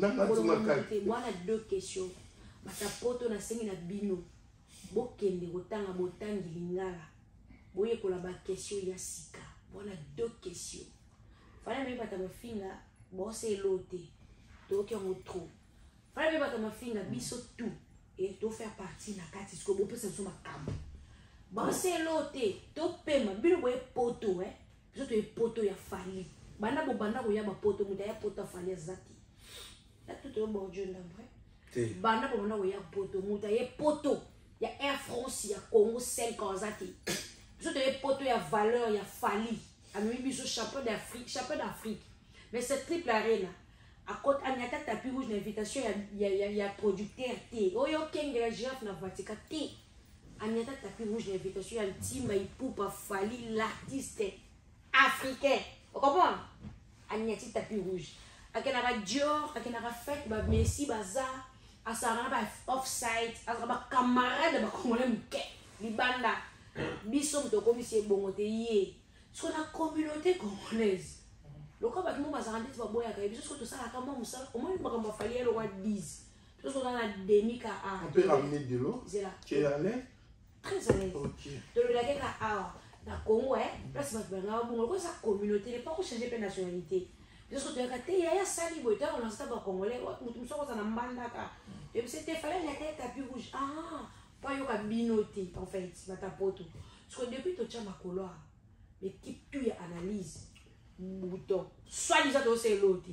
moi na deux questions. Bata poto na sengi na bino. Bokende kotanga botangi lingala. Boye kola ba question ya sika. Voilà deux questions. Fallait même bata mafinga bosse lote. To ki on trop. Fallait même bata mafinga biso tout et to faire partie na kati ko bo pesa so makamba. Bosse lote to pema bino boye poto biso to e poto ya fali. Bana bo bana ko ya ba poto muta ya poto fali zati. La tout au bon Dieu d'après. Bana ko bana ko ya poto muta ya poto. Il y a Air France, il y a Congo 5 ans. Biso to e poto ya valeur ya fali. Ami biso champion d'Afrique. Mais cette triple arena à côté Agnata tapis rouge l'invitation il y a producteur T. Oyo kengela girafe na Vatican T. Agnata tapis rouge l'invitation il y a Timba Ipupa Fali l'artiste africain. Vous comprenez? Agnati tapis rouge. Akenara Dior, akenara fête ba Messi bazar, asara ba offside, asara ba camarade ba congolais muke. Libanda biso mtoko misi bongote yé. Sur la communauté congolaise. Le cas où nous avons dit que nous avons tout ça, au moins nous avons fallu le roi 10. Tout ça, on a demi ka a. On peut ramener de l'eau. Tu es à l'aise? Très à l'aise. De l'eau de ka a. La Congo, place de sa communauté, n'est pas changer de nationalité. Parce que tu as dit, il y a sali boita, on a ça pour congolais, nous sommes en Mbandaka. Et c'était fallait la tête tapis rouge. Ah, pas yo ka binoté en fait, c'est ta poto. Parce que depuis tu as ma couloir. L'équipe tu analyse bouton soit disant c'est l'autre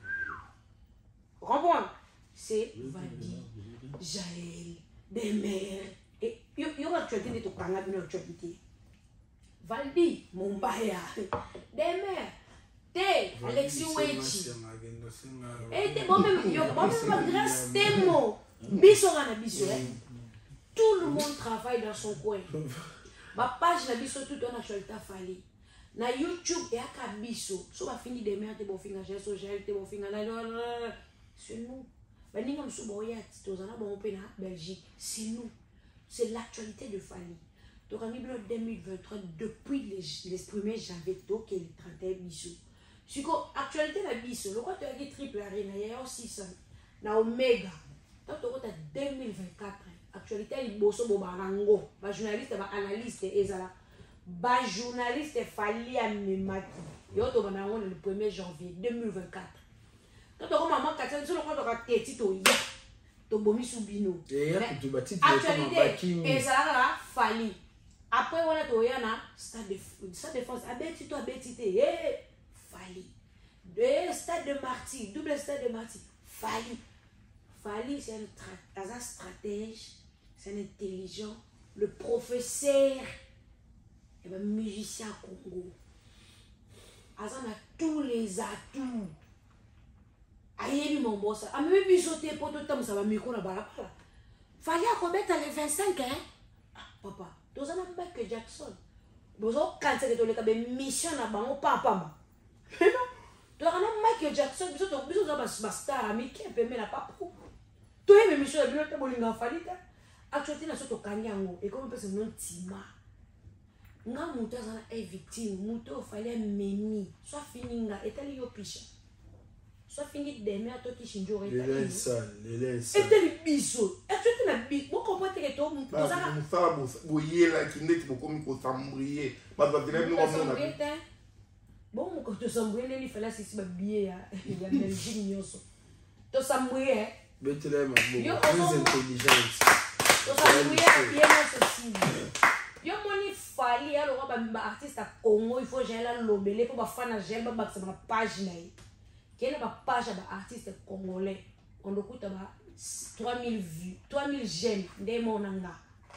comprends c'est Vadi Jaël Demer et il y aura actualité de tout kanga bien actualité Valdi Mumbaya Demer T Alexis Wechi et te bon même yo bon même grâce temo biso na biso tout le monde travaille dans son coin. Ma page na biso tout en actualité fali na YouTube et aka biso so ba fini de merde bon finga j'ai so j'ai te bon finga na c'est nous ba ninga mso boya tozana bon pe na Belgique c'est nous c'est l'actualité de Fali donc en 2023 depuis les premiers janvier donc le 31 biso c'est quoi actualité na biso le quoi tu as dit triple arena il y a aussi ça na Omega donc tu as 2024 actualité liboso bobango ba journaliste ba analyste ezala ba journaliste fali amemaki yo to bana le 1er janvier 2024 quand on maman katsa so ko to ka teti to ya to bomi subino actualité ezala fali après on a to yana stade de France abeti to abeti te fali de stade de Martyr double stade de Martyr fali c'est un stratège. C'est un intelligent, le professeur, et ben musicien Congo. Azan a tous les atouts. Aïe, mon boss, a même bisoté pour tout le temps, ça va mieux qu'on a balapala. Fallait commettre les 25 ans. Ah, papa, tu as un Michael Jackson. Tu as un mission à bango papa. Tu as un Michael Jackson, tu as un star américain, tu as un papa. Tu as une mission à bilan, tu as un falita. Actuellement, na soto kanyango et comme personne non tima. Nga muta zana est victime, muto fallait meni, soit fini nga etali yo pisha. Soit fini demain à toi qui shinjo etali. Les etali biso. Actuellement na bi, bon comprendre que to muto zana. Ça boyer là qui n'est pas comme ko sambrier. Ba ba dire nous on a. Bon mo ko to sambrier il fallait si ba billet ya Belgique nyonso. To sambrier. Bethlehem plus intelligente. Yo moni fali alors ba artiste à Congo il faut gérer la lobelé pour ba fan à gérer ba sur ma page là quelle est ma page ba artiste congolais on le coûte ba 3000 vues 3000 j'aime des monanga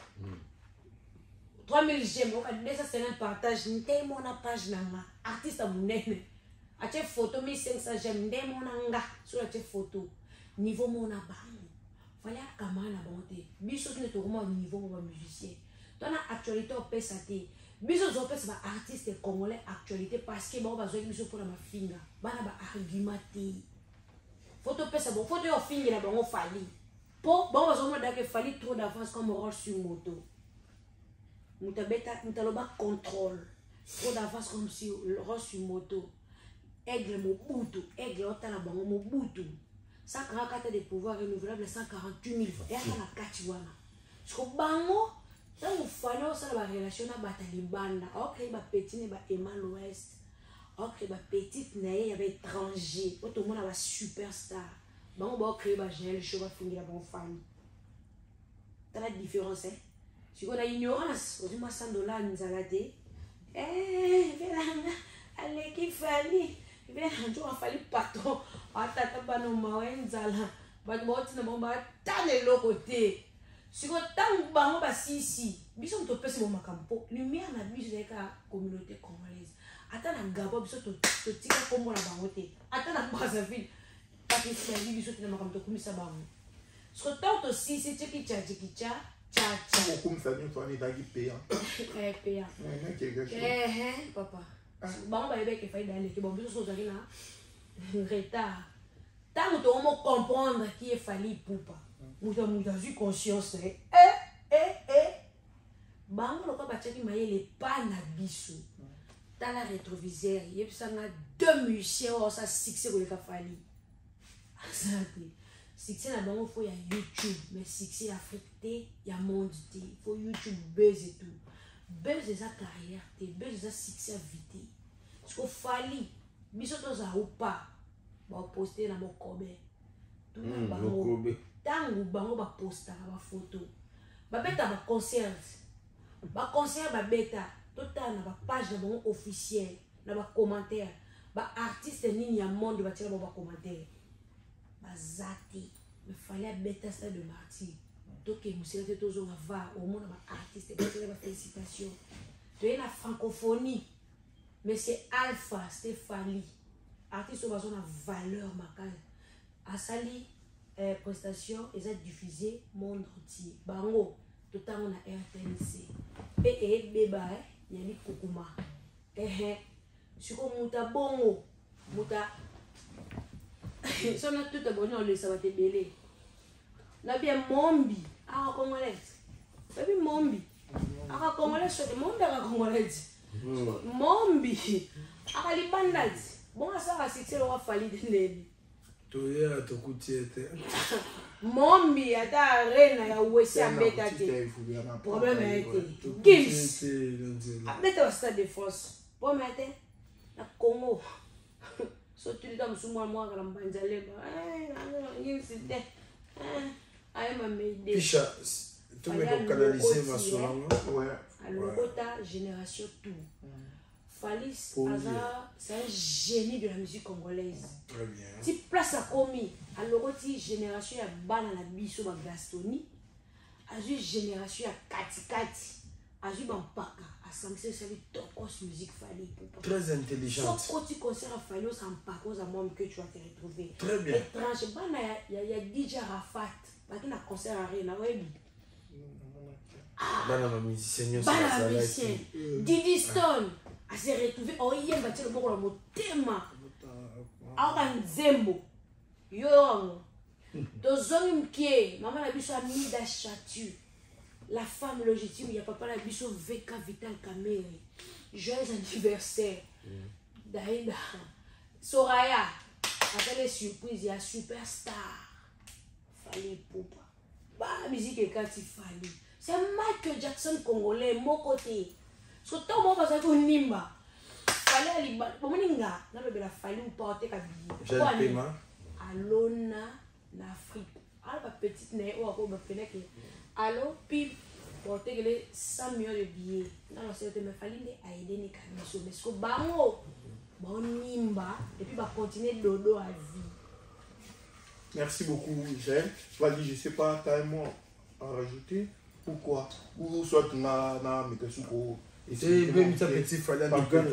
3000 j'aime on a déjà c'est un partage des mon page nanga artiste à munene a photo 1500 j'aime des monanga sur la photo niveau mon ba fallait camarade na bonté biso tune to comment niveau ba musicien dans l'actualité on peut saté biso zo peut ba artiste congolais actualité parce que bon ba zo biso pour ma finga bana ba argumenter photo peut ça bon photo yo finga na bango fali po bon ba zo mo da que fali trop d'avance comme roche sur moto mutabeta contrôle trop d'avance comme si roche sur moto aigle mobutu aigle otala bango mobutu 144 de pouvoir renouvelable 148 000 fois et à la katiwana parce que bango ça vous fallait ça la relation na batalibanda ok ba petit ne ba Emma l'Ouest ok ba petite nae ya ba étranger auto mona ba superstar bango ba créer ba général show ba fingira ba famille t'as la différence hein si on a ignorance on dit $100 nzalate velanga allez qui fallait njo afali patron atata bana mawenzala bato baotina bango batana eloko te siko ntango bango basisi biso moto opesi bo makambo lumière na biso ezalaka communauté congolaise ata na gabo biso totika kombo na bango te ata na Brazzaville pakisi bayebi biso te na makambo tokumisa bango siko ntango tosisi tikicha papa bango bayebeke faida aleki bon biso ozali na retard ntango tokomo comprendre ki efali pupa moto azwi conscience bango lokola batiaki mayele epai na biso tala rétroviseur yebisanga 2 musiciens oyo osa succès koleka fali aza te succès na bango fo ya YouTube mais succès ya Afrique te ya monde te fo YouTube buzz et tout buzz eza carrière te buzz eza succès à vite parce que fali biso toza ou pas ba poster na mokobe tout na bango tango bango ba poster ba photo ba beta ba concert ba beta total na ba page na bango officiel na ba commentaire ba artiste nini ya monde ba tira ba commentaire ba zati me fallait beta ça de martyr donc monsieur te tozo va au monde ba artiste ba tira ba félicitations to na francophonie mais c'est Alpha Stéphanie artiste au na valeur makal asali prestation et diffusé monde entier bango total on a RTNC et beba yali kokuma siko muta bongo muta sona tout abonné on le sabate belé na bien mombi a congolais baby mombi a congolais sote mombi a congolais mombi a libandati bon ça va c'est le fali de toya tokutiete mombi ata reina ya wesi abeta te problème été gims abeta au stade de force problème été na Congo so tu dis msumu moi kala mbanzale ba gims te ay mamede pisha tu me canaliser ma solanga ouais alokota génération tout Fali c'est un génie de la musique congolaise. Très bien. Tu places à Komi, à l'oroti génération à Bana la Biso à Gastoni, à une génération à Kati, à une Bampaka, à Samsé Sali Tokos musique Fali. Très intelligente. Sauf que tu concerts à Fali, ça me parcours à moi que tu vas te retrouver. Très bien. Étrange, Bana il y a DJ Rafat, parce qu'il a concert à Réna, oui. Bana ma musicien, Bana musicien, Didi Stone. A se retrouver au yemba tshelo boko la motema aka nzembo yo tozongi mkie mama na biso Amida Chatu la femme légitime ya papa na biso VK Vital Kamere joyeux anniversaire Daïda Soraya appelle surprise ya superstar Fali Poupa ba musique et quand il fallait c'est Michael Jackson congolais mon côté so to mo baza ko nimba fale ali bo moninga na bebela fale ou porter ka bi alona na Afrique ala petite ne o ko ba fele ke allo pip porter les 100 millions de billets na la c'était me fale ne aider ni kamiso mais ko bango bon nimba et puis ba continuer dodo à vie. Merci beaucoup Michel. Vas-y, je sais pas t'as un mot à rajouter ou quoi ou soit na mekesuko. Et même ça petit fallait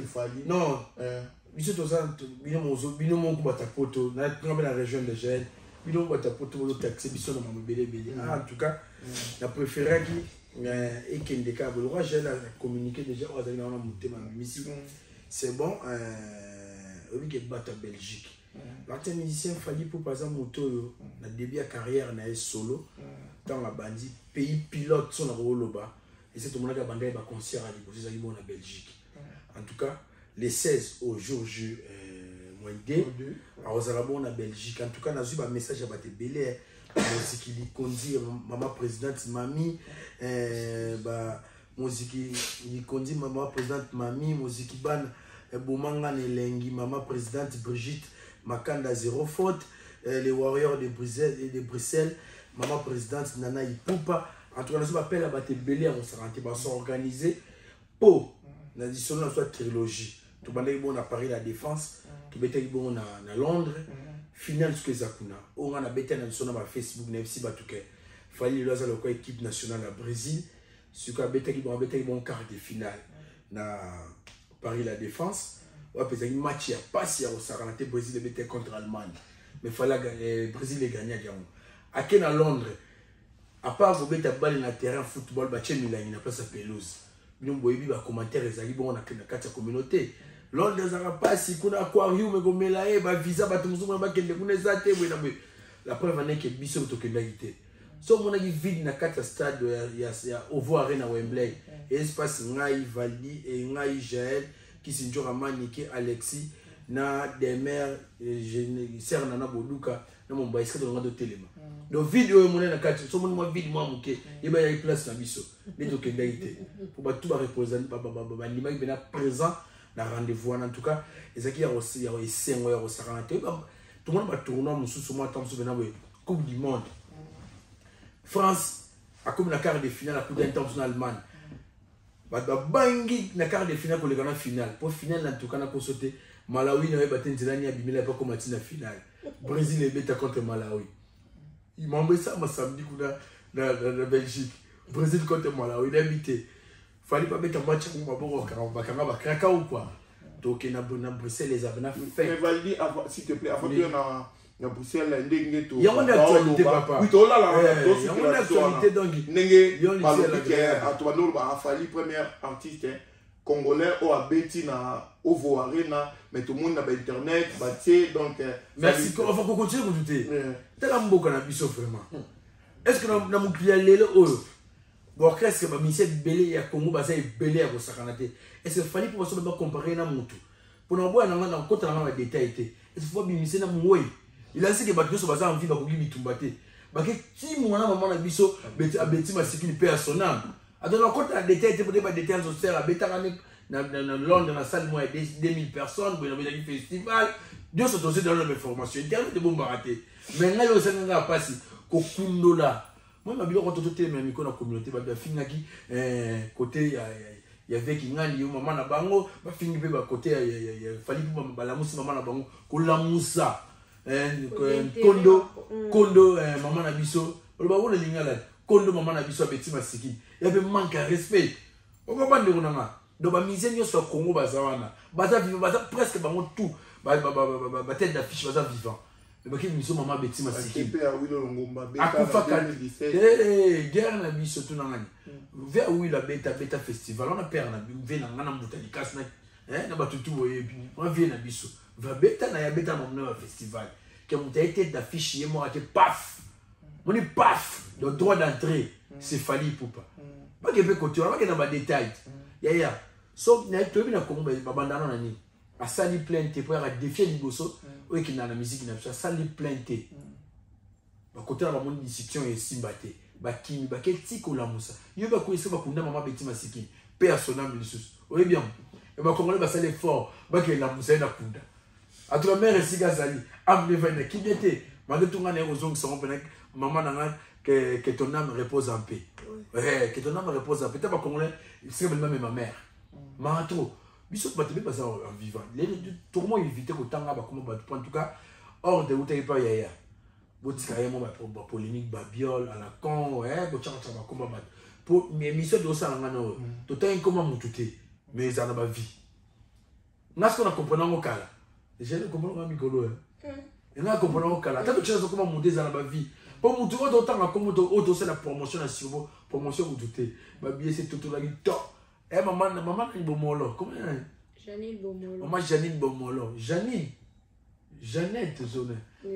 non biso toza bino mozo bino moko bata poto na la région de Gênes bino bata poto lo taxi biso na mabele belé. En tout cas, la préféré qui et Kendeka le roi j'ai la communiqué déjà aux amis dans la montée ma mission. C'est bon oui que battre Belgique. L'artiste musicien Fally pour par exemple moto na début de carrière na solo dans la bandit pays pilote son roloba et c'est tout le monde qui a bandé ba concert à Libo c'est bon na Belgique. En tout cas les 16 au jour J moins 2 à Rosalabon na Belgique. En tout cas na eu un message à battre belé musique qui conduit maman présidente Mami ba musique qui conduit maman présidente Mami musique ban Boumanga Nelengi maman présidente Brigitte Makanda zéro faute, les Warriors de Bruxelles, maman présidente Nana Ipupa. En tout cas, nous appelle à battre belé, on s'est organisé pour l'addition de la trilogie. Tout le monde a Paris la défense, tout le monde a Londres, finale ce que Zakuna. On a bêté dans son Facebook, NFC Batouké. Fally le local équipe nationale à Brésil, ce qu'on a bêté bon quart de finale na Paris la défense. Ouais, parce qu'il y a un match, il n'y a pas si au Saranaté, Brésil était contre l'Allemagne. Mais il fallait Brésil ait gagné. À Ken à Londres, à part vous mettre la balle dans le terrain football, il n'a pas sa pelouse. Nous avons vu les commentaires, ils ont dit que la communauté. Londres, ils n'ont pas si qu'on a aquarium, mais qu'on a un visa, la preuve est que Bissot est au Canada. Si on a vide dans le stade, il y a Ovo Arena à Wembley. Et espace Ngaï, Valdi et Ngaï Jaël. Qui s'est toujours maniqué Alexis na des mères sœur nana Boduka na mon baïska dans le téléma donc vidéo mon na quatre so mon vidéo moi muke il y a place na biso les documents pour ba tout ba représenter ba nima qui est présent na rendez-vous en tout cas et ça qui a aussi ya esengo ya Saranaté tout le monde va tourner mususu moi tant souvenir coupe du monde France a comme la quart de finale la coupe internationale Allemagne. Bangi na quart de finale pour le grand final. Pour finale en tout cas na ko sauter Malawi na battu Nzilani abimela pas comme na finale. Brésil est bêta contre Malawi. Il m'a envoyé ça samedi na Belgique. Brésil contre Malawi, il a habité. Fallait pas mettre un match pour Maboko Karamba ba kraka ou quoi. Donc na Bruxelles les abna fait. Mais Valdi s'il te plaît avant que na Bruxelles ndenge to. Il y a une actualité papa. Oui to là il y a une actualité donc ndenge Malobi to banolo ba Fally premier artiste congolais au abeti na Ovo Arena mais tout le monde na internet batie donc merci on va continuer à douter. Tela mboka na biso vraiment. Est-ce que na muklia lelo oyo bon qu'est-ce que ba mission belé ya Congo ba sai belé ya Saranaté. Est-ce que Fally pour se comparer na mutu. Pour na boya na kota na détail été. Est-ce que faut mission na mwoyi. Il a dit que Bato Sobaza a envie de couper Mitumbate. Parce que si mon maman a biso, a bêti ma sécurité personnelle. A donné compte à détail, tu peux pas détailler sur terre, à Bétarane, dans Londres, dans la salle, moi, 2000 personnes, pour le festival. Dieu s'est aussi dans l'information. Internet est bon baraté. Mais là, le Sénégal a passé. Kokundo là. Moi, ma bilan, quand on était dans la communauté, il y a Finaki, côté, il y avait qui n'a lié au maman na bango, il y a côté, il y a fallu pour la mousse, maman na bango, la moussa. Kondo maman na biso le babo le lingala Kondo maman na biso abeti masiki il y avait manque de respect on va pas dire na donc ba mise nyo so Congo bazawana baza vivant baza presque bango tout ba tête d'affiche baza vivant le baki biso maman abeti masiki pe a wilo ngomba beta guerre na biso tout na ngani vers où la beta festival on a peur na vena ngana mutali kasna na batutu boye on vient na biso va beta na ya beta mon festival que mon tête d'affiche et moi que paf on est paf le droit d'entrée c'est Fally Ipupa pas que peut côté on va que dans les détails ya so na to bi na Congo ba bandana na ni a sali plainte pour à défier liboso ou qui na la musique na ça sali plainte ba côté na ba mon discussion et simbate ba kimi ba quel tiko la musa yo ba ko ese ba kunda mama beti masiki personnel lisus oui bien et ba congolais ba sali fort ba que la musa na kunda à tout la mère ici gazali amener venir qui était malgré tout on a aux ongles sont venus maman n'a que ton âme repose en paix que ton âme repose en paix t'as pas congolais c'est même ma mère marato biso ba tebe pas en vivant les tout comment éviter que tanga ba comment ba en tout cas hors de où t'es pas yaya botika yemo ba polémique ba biol à la con bo tchanga ba comment ba pour mais mission de ça ngano to t'as comment mututé mais ça na ba vie n'a ce qu'on a comprenant au cas je ne comprends pas Micolo Et là, comprendre au Kala. Tant que tu as comment monter dans la vie. Pour mon tour, autant comme auto, c'est la promotion à Silvo, promotion ou douter. Ma billet, c'est tout la vie. Eh, maman, il Bomolo. Comment Janine Bomolo. Maman Janine Bomolo. Jeannette, zone.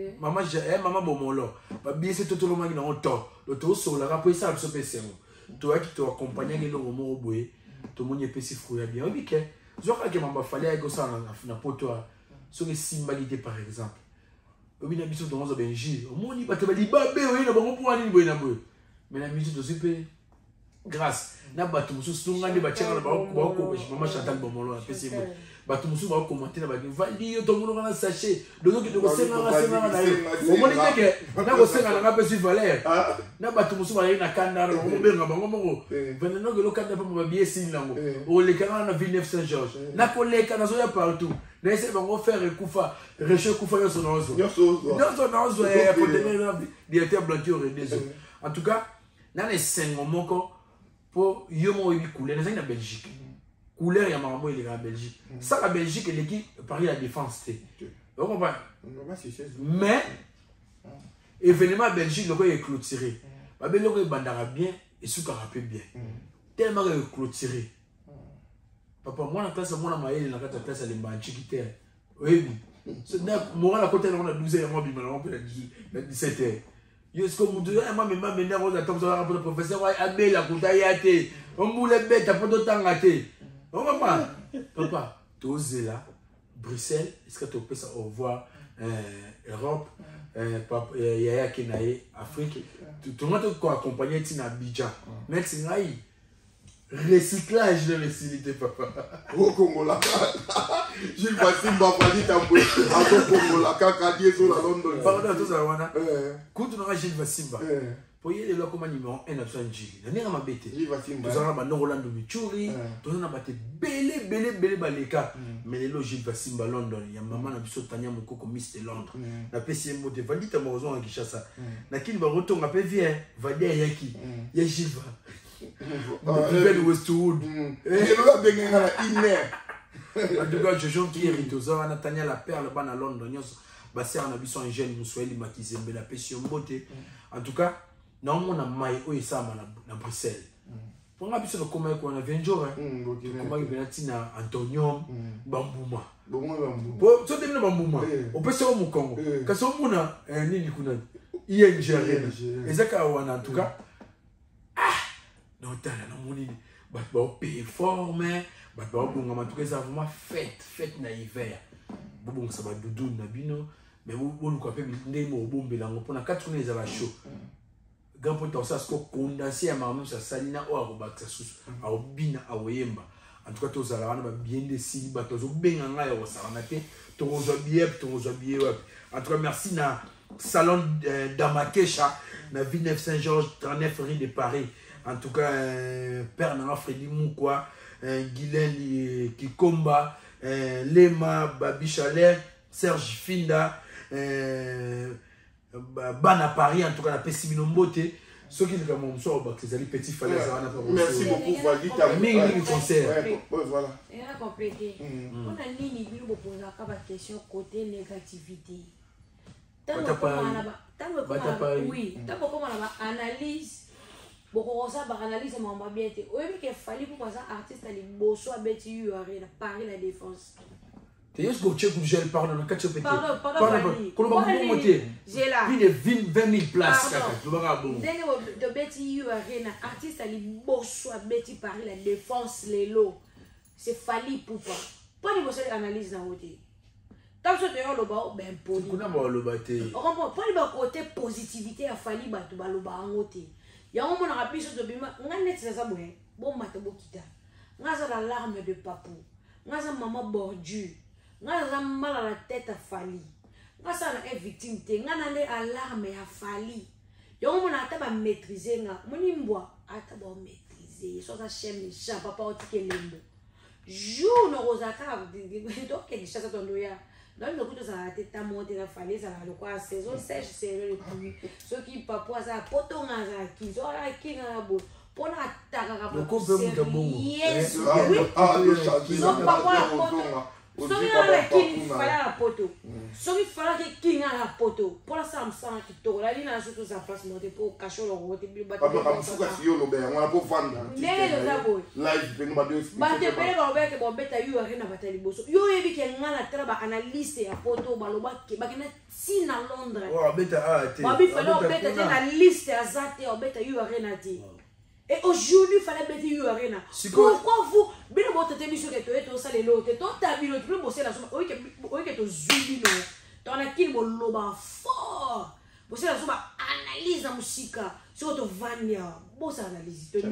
Maman Bomolo. Ma billet, c'est tout le monde qui a un temps. Le tour sur la rapport, ça, c'est PC. Toi qui t'accompagnes, le moment au bout, tout le monde est PC fouillé bien. Oui, que je crois que maman fallait aller ça dans pour toi. Sur les symbolités, par exemple. Oui, la mission de Ronzo Benji. Au moins, il va te dire, babé, oui, là, on peut aller, oui, là, mais la mission de Super. Grâce. Na batu musu sunga ni bacheka na bako mama Chantal Bomolo na pesi mo. Batu musu ba commenter na ba vali yo to muno kana sachet. Dozo ki to senga na yo. O moni teke na ko senga na pesi Valère. Na batu musu ba na kanda na mo benga bango mo. Veneno ke lo kanda pa mo bien signe lango. O le kana na Villeneuve Saint-Georges. Na ko le kana zo ya partout. Na essayer bango faire kufa, reche kufa yo sonozo. Yo sonozo e pour tenir directeur Blanqui au réseau. En tout cas, na les 5 momoko pour yomo ibi couleur les en Belgique couleur ya maman il est en Belgique ça la Belgique l'équipe Paris la défense on comprend mais événement Belgique le est clôturé ba belo ko bandara bien et souka rappel bien tellement que clôturé papa moi la classe moi na maïle na kata classe les banchiki terre oui c'est moi la côté on a 12h moi bimala on peut la 17h. Yo ce que vous devez moi même mener aux attentes pour le professeur Abel la Koutayate on moule bête à pas de temps gâté on va pas papa tu là Bruxelles est-ce que tu peux ça au revoir Europe papa Yaya Kenaye Afrique tout le monde quoi accompagner Tina Abidjan merci ngai recyclage de l'utilité papa au Congo là Gilles Bassimba Fali Tamboué à Congo là Kakadié sur la London pardon tout ça wana quand on a Gilles Bassimba pour y aller là comme numéro 1 à Gilles na ma bête Gilles Bassimba tout ça na Rolando Michuri tout ça na baté belé baleka mais les Gilles Bassimba London ya maman na biso Tania Mokoko Miss de Londres na PC mot de Vali Tamorozo en Kinshasa na kin ba rotonga pe vient Vali yaki ya Gilles depuis Westwood en tout cas, je qui hérite aux heures, Nathaniel la perle, ban à Londres, Basser en habitant un jeune, Moussoueli, Makizembe, la passion beauté. En tout cas, non, on a maille, où est ça, à Bruxelles. Pour la passion de comment on a 20 jours, comment il vient à Antonio, Bambouma. Pour ce que Bambouma, on peut se rendre au Congo. Quand on a un Nikunan, ING Arena. Et ça, en tout cas, non, t'as la monnaie, bah, payer fort, mais. Bah bon en tout cas ça vraiment fête na hiver bon ça va doudou na bino mais vous nous quoi peut ndemo bombe là pour na 4 jours ça va chaud grand point ça ce qu'on condensé à maman ça salina o akobakisa susu a obina a oyemba en tout cas tous ça là bien décidé ba tozo benga nga yo ça na te tozo bien en tout cas merci na salon d'Amakesha na Villeneuve Saint-Georges 39 rue de Paris en tout cas père na Freddy Moukwa Guylaine Kikomba, Lema Babichaler, Serge Finda, Bana Paris, en tout cas la Pessimino Mbote. Ceux qui ont des petits falaises. Merci beaucoup, Vali. Mais concert. Voilà. Et là, compléter. On a une question côté négativité. Tant que analyse. Beaucoup ça par analyse mon bien été oui mais qu'il fallait pour ça artiste ali bosso abeti URL Paris la défense tu est-ce que tu peux gel pardon quand tu peux pardon j'ai là plus de 20 000 places tu vas bon de beti URL artiste ali bosso abeti Paris la défense les lots c'est fallait pour pas de bosso analyse dans côté tant que tu es le bas ben poli on a le batté on comprend pas le côté positivité a fallu battre ba le bas en côté ya on a rappelé sur de bima nganet ça boye bon mate bokita ngaza la larme de papou ngaza maman bordu ngaza mal à la tête à Fali ngaza na victime te ngana ne alarme ya Fali ya on a ta ba maîtriser nga moni mbwa ata ba maîtriser so ça chème chat papa otike lembo jour no rozaka donc que chasse tondo ya dans le coup de ça a été monté la Fali ça le quoi saison sèche c'est le pluie ceux qui papa ça poton ngaza qui zo la ki na bo pona taka ka le couple de bon yes oui so papa soki nana kini fala na poto soki fala ke kinga na poto pour la ça me sent kitoko la lina surtout sa place monter pour cacher le rote bi ba fuka siyo lo be ngwana po vanda ndenge za boy live pe no ba do ba te pele ba be ke bo beta yu arena batali boso yo yebi ke ngana tra ba analyste ya poto ba lo ba ke ba kena si na Londres oh beta te ba bi fala beta te na liste azate o beta yu arena ti. Et aujourd'hui, il fallait mettre une arena. Pourquoi vous, bien votre émission que tu es tout ça les lots, tu as vu le plus bosser la somme, oui que tu zubi non, tu as qui le loba fort, bosser la somme analyse la musique, sur ton vania, bossa analyse, tu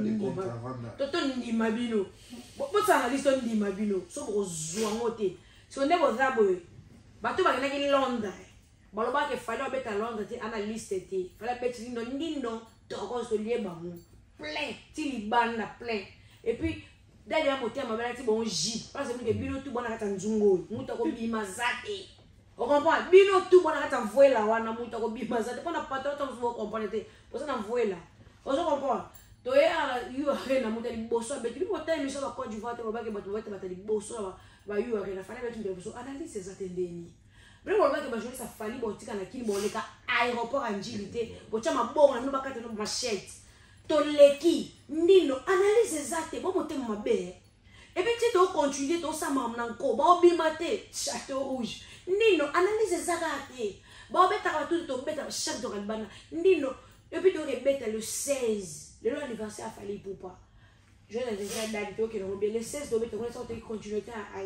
ni mabino, bossa analyse ton ni mabino, sur vos zoamote, sur ne vos aboy, bateau va gagner Londres, baloba que fallait mettre à Londres, analyste, fallait mettre non, tu as ce lié bamou. Plein, ti libana plein. Et puis, derrière mon terme, tu bon J. Parce que bino tout bon à Tanzungo, mouta ko bima zate. On comprend? Bino tout bon à t'envoyer là, wana mouta ko bima zate. Pendant pas tant vous comprenez. Pour ça n'envoyer là. On se comprend? To ya yu arena mouta li bosso, mais tu peux pas émission ba Côte d'Ivoire, tu vas que ba li bosso ba yu arena. Fallait mettre une bosso. Analyse ces attendeni. Bref, on va que ba joli ça fali botika na kini boleka aéroport en Djibouti. Bocha ma bon na ba kate no machette. Toleki nino analyse exacte bon moté mabe et puis tu dois continuer to ça mam nanko ba obimate château rouge nino analyse exacte ba beta tout to beta chaque de bana nino et puis tu beta le 16 le anniversaire a fallu pour pas je l'ai déjà dit que le 16 de beta on sorte continuer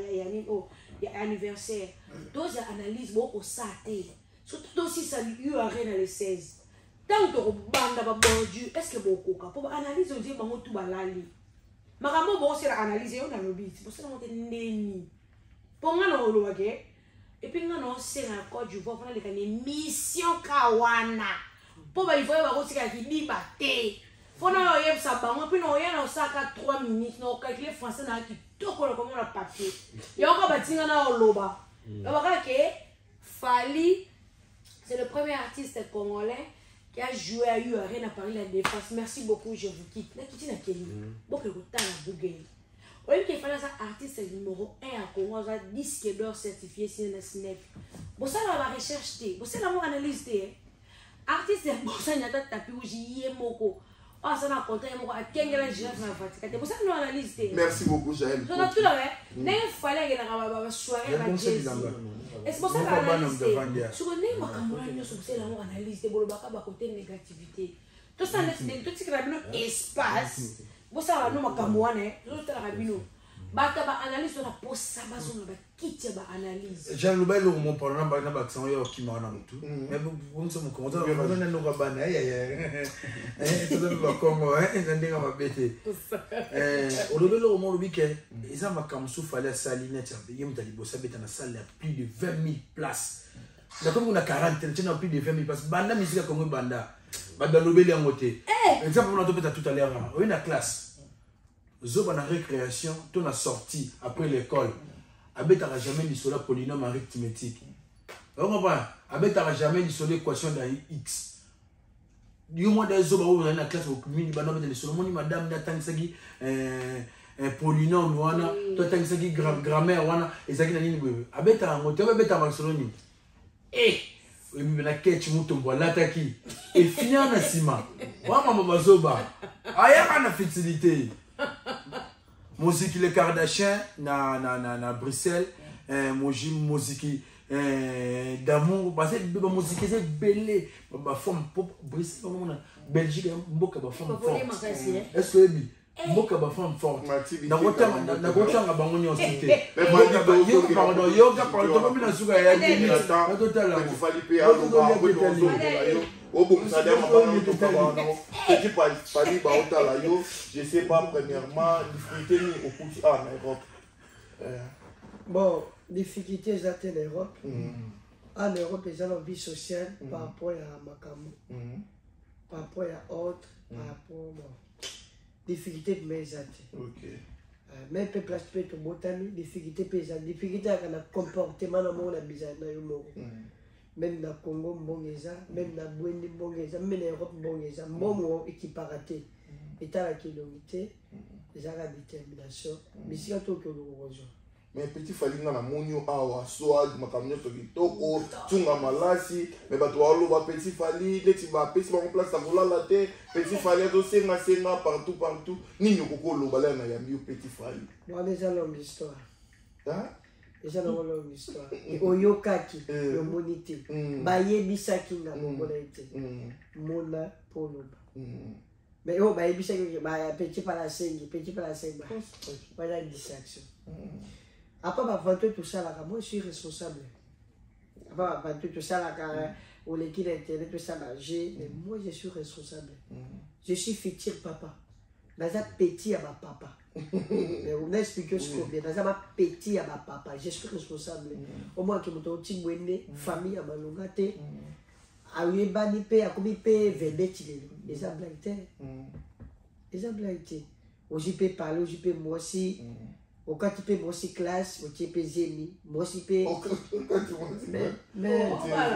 à anniversaire donc analyse beaucoup ça surtout aussi ça lui arena le 16. Tant que banda ba bordu est-ce que beaucoup ka pour analyse on dit bango tout balali makambo bo sera analyser on a lobby pour ça on te neni pour ngana o lo ke et puis ngana on sera Côte d'Ivoire pour les mission kawana pour ba il faut ba ko sika ki bi ba te faut na yo sa bango puis no ya na saka 3 minutes no calculer français na ki to ko comme on a papier yo ko ba tinga na o loba lo ba ke Fally c'est le premier artiste congolais qui a joué à URN à Paris la Défense. Merci beaucoup, je vous quitte. La quitte na Kenya. Bon que vous t'as la Google. Au lieu qu'il fallait ça artiste numéro 1 à Congo, ça disque d'or certifié si on a SNEP. Bon ça la recherche té. Bon c'est la analyse té. Artiste bon ça n'a pas tapé ou j'y moko. Ah ça n'a compté moko à Kengela girafe na fatika. Bon ça nous analyse té. Merci beaucoup Jaël. On a tout là né fallait que la soirée la jazz. Est-ce que ça va analyser? Sur le makambo na nyoso c'est la analyse de bolobaka ba côté négativité. Tout ça n'est tout ce qui va bien espace. Bo ça va no makambo wana tout la rabino. Ba ta ba analyse na posa ba zo na ba kiti ba analyse. Jean Lubelo mon parlant ba na ba accent yo ki ma na mutu. Mais vous sommes commentaire on na no ka bana tout ça va comme ndinga mabete. Au Lubelo mon lobique ils ont makambo sou fallait salinette yem tali bossa beta na salle à plus de 20 000 places. Là comme on a 40 tu as plus de 20 000 places. Banda musique comme banda. Ba Lubelo en côté. Exemple on a tout à l'heure. On a classe. Zoba na récréation, tu as sorti après l'école. Abet n'aura jamais dit sur la polynôme arithmétique. On comprend? Abet n'aura jamais dit sur l'équation de X. Du moins, des zoba où on a la classe au mini banon de sur le monde, madame Natangisagi, un polynôme, wana, toi Tangisagi grammaire, wana, et ça qui n'a ni bébé. Abet a un moteur, abet a Barcelone. Eh! Oui, mais la quête, mouton, voilà, l'attaque. Et finir na sima. Wama mabazoba. Aya na fertilité. Musique les Kardashians na Bruxelles, musique d'amour, parce que la musique c'est belle, ma femme Bruxelles, Belgique, mboka ba femme forte. Est-ce que oui, mboka ba femme forte. Na gotanga bango nyonso te. Pardon, yoga pardon, comme na suka ya dini. Na total la. Il fallait payer je sais pas, premièrement, difficulté au coup en Europe. Bon, difficulté en Europe. En Europe, ils ont une vie sociale par rapport à Makamu, par rapport à autres, par rapport à difficulté de mes athées. Même peuple aspect de botanique, difficulté paysanne, difficulté avec le comportement de mon bizarre. Même dans le Congo, même dans le Burundi, même en Europe, bon équiparaté. Et dans la kilomité, les arabes détermination, mais si on a tout que nous rejoignons. mais petit fali nga na monio awa swag makamyo to kitoko tunga malasi mais bato walo ba petit fali leti ba petit ba en place ta volala te petit fali to senga partout nini kokolo bala na yambi petit fali moi déjà longue histoire hein déjà longue histoire oyokaki le monité bayebisaki na mongola ete mona poloba mais oh bayebisaki ba petit pala sengi voilà une distraction. Après, tout ça, là, moi, je suis responsable. Après, tout ça, là, on l'équipe d'Internet, tout ça, là, mais moi, je suis responsable. Je suis futur papa. Dans un petit à ma papa. Mais on a expliqué ce qu'on vient. Dans un petit à ma papa. Je suis responsable. Au moins, que mon petit famille à ma longate. À Uyebani, à Komipe, Vendette, les ablaïtés. Les ablaïtés. Au JP parler, au JP moi aussi. Au quand tu peux moi aussi classe, au JP zémi, moi aussi peux. Mais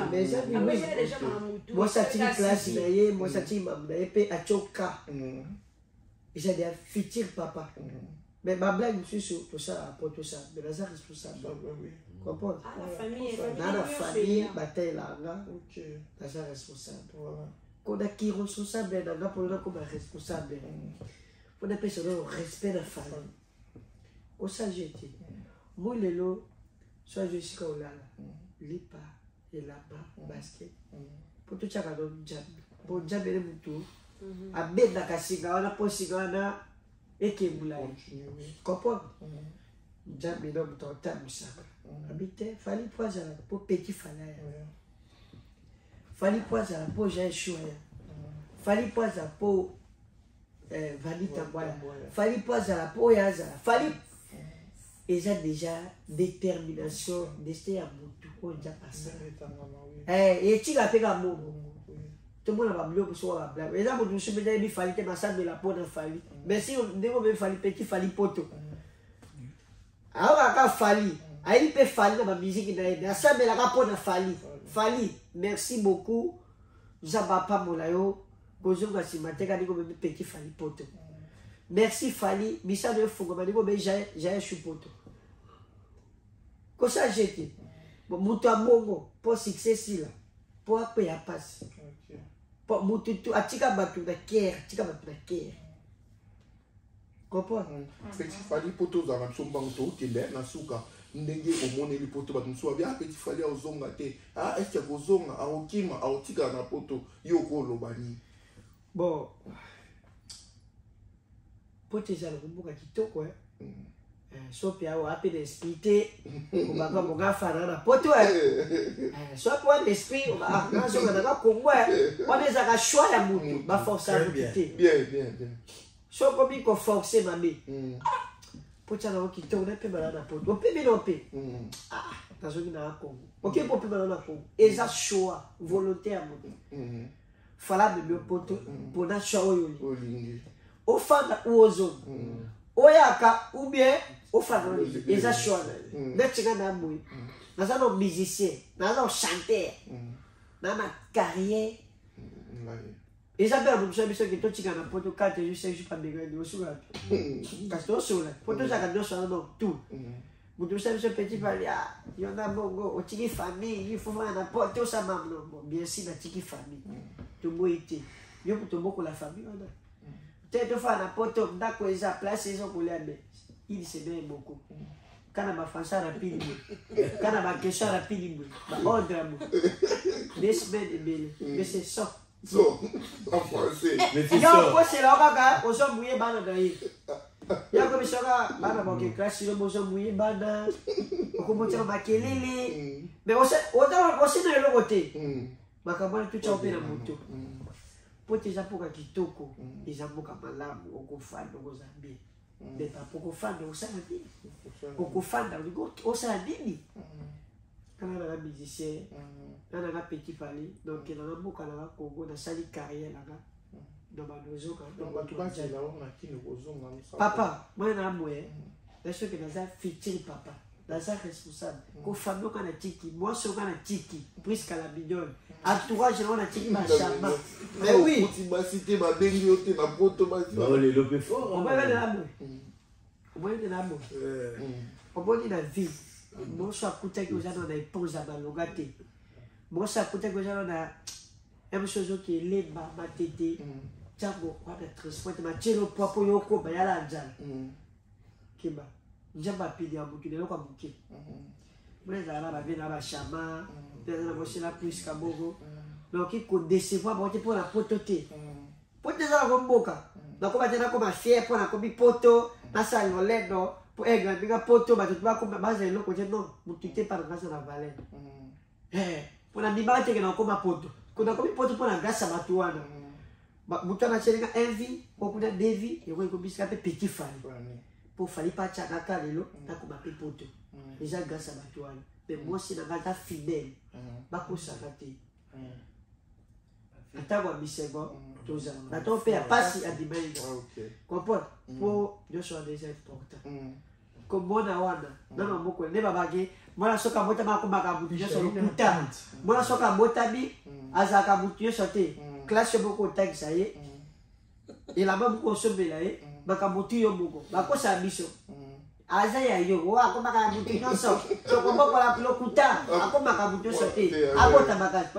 moi ça tire classe d'ailleurs, moi ça tire mam d'ailleurs peux à choka. J'ai des futur papa. Mais ma blague je suis sur tout ça pour tout ça, mais là ça responsable. Comprends? Dans la famille, bataille là, OK. Là ça responsable. Quand on qui responsable, dans la pour le comme responsable. On appelle ça le respect de la famille. Au sagété, moi le lot, soit je suis comme là, lipa et là-bas, basket. Pour tout ça, pour jamais le mouton, à bête la cassiga, on a pas cigana et qui vous l'a. Comprends? Jamais l'homme t'entend ça. Habité, fallait poisson pour petit fallait. Fallait poisson pour j'ai choué. Fallait poisson pour Vanita Boya. Fallait poisson pour Yaza. Fallait. Et j'ai déjà détermination de rester à mon tour. On déjà passé. Et tu l'as fait à mon tout le monde va bleu pour soi la blague. Et là, je me suis dit qu'il fallait que ma salle de la peau ne fallait. Mais si on devait faire petit fallait poto. Alors, quand fallait, il peut fallir dans ma musique. La salle de la peau ne fallait. Fallait. Merci beaucoup. Nous n'avons pas mon layo. Bonjour, merci. Maintenant, quand on petit fallait poto. Merci Fali, Missa de Fougo, mais j'ai un choupoto. Comme ça, j'étais. Moutou Mongo, pour succès, là. Pour payer à passe. Pour Moutou, à Tika Batou, de Kier, Tika Batou, de Kier. Comprends? Petit Fali, poto, dans la Sombanto, qui est dans Souka. Ndenge omone li poto ba tumso bia petit fali a zonga te ah est-ce que zonga a okima a otika na poto yoko lobani bon poto za lokumbuka kitoko so pia o ape d'esprit o ba ko nga fana na poto so pour l'esprit o ba na so na ka kongo on est à choix ya mutu ba forcer à quitter bien so comme ko forcer mamé Pocha na okito na pe balana poto. Ope bi no pe. Ah, tazo ki na Congo. OK pour pe balana Congo. Eza choix volontaire mo. Fala de poto pour na choix oyo. O fanda uozo. Oyaka ou bien o fanda eza choix na. Netika na moyi. Na za no musicien, na za chanteur. Na ma carrière. Isabelle, je sais que toi tu gagnes pour tout cas, je sais que je pas besoin de soulever. Parce que soulever, pour tout ça, quand on a tout. Vous tous savez ce petit palia, il y en a beaucoup, au tiki famille, il faut voir n'importe où ça maman. Bon, bien sûr, la tiki famille. Tout le monde était. Il y a beaucoup la famille. Peut-être faire n'importe où, d'accord, ils ont placé ils ont pour les il se met beaucoup. Quand on a fait ça rapide, quand on a question rapide, ordre, des semaines et belles, mais c'est ça. So, en français. Yo, c'est là, on s'en mouille, bana d'ailleurs. Yo, comme ça, bana, bon, classe, on s'en mouille, bana. On commence à maquiller. Mais on sait de l'autre côté. Ma camarade, tout ça, on fait la moto. Pour tes apôts qui toko, les apôts comme l'âme, on confine, on s'habille. Mais pas pour qu'on fasse, on s'habille. On fasse, on s'habille. Quand on a un musicien, on a un petit palais, donc il y a un beau canal Congo, on a sali carrière là-bas. Dans ma maison, papa, moi je suis un moyen. Je suis un futur papa. Je suis responsable. Quand femme on a tiki, moi je suis un tiki, presque à la mignonne. Entourage, on a tiki ma chama. Mais oui. Tu m'as cité ma bengue, tu m'as proto, on est lopé fort. On va aller là-bas. On va aller là-bas. omoni na vie moso akutaki ozana na éponge ya malonga te moso akutaki ozana na emoso ozoki elemba matete ntango wana transport matielo poa mpo yokoba yala njala keba njamba apili ya motu leloko ya moke mona ezala na babe na bashama mpe aza na mosela plus kabongo nakoki kodecevoir bango te mpo na poto te poto eza nango mboka nakoma te nakoma fier mpo nakomi poto nasala lolendo mpo aigle ndinga poto bato bakoma baza eloko te non motu te mpa na ngasa na valeur mpo na ndimaka teke nakoma poto nakomi poto mpo na grâce ya bato wana motu wana atyelinga un vie okuna deux vie yango ekobisika mpe petit fali mpo fali mpe atyanaka lelo nakoma mpe poto eza grâce ya bato wana mpe mwasi na ngai ata fidèle bakosaka te ntango ya bisengo tozala na ntango mpe ya pasi abima ina comprendre mpo nyonso wana eza important komona wana nano moko nde babaki mwana soki abotami akomaka motu nyonso lokuta mwana soki abotami azalaka motu nyonso te classe moko otangisa ye elamba moko osombela ye makambo tu yo moko bakosala biso aza ya yo o akomaka motu nyonso sokobokola lokuta akomaka motu nyonso te abotamaka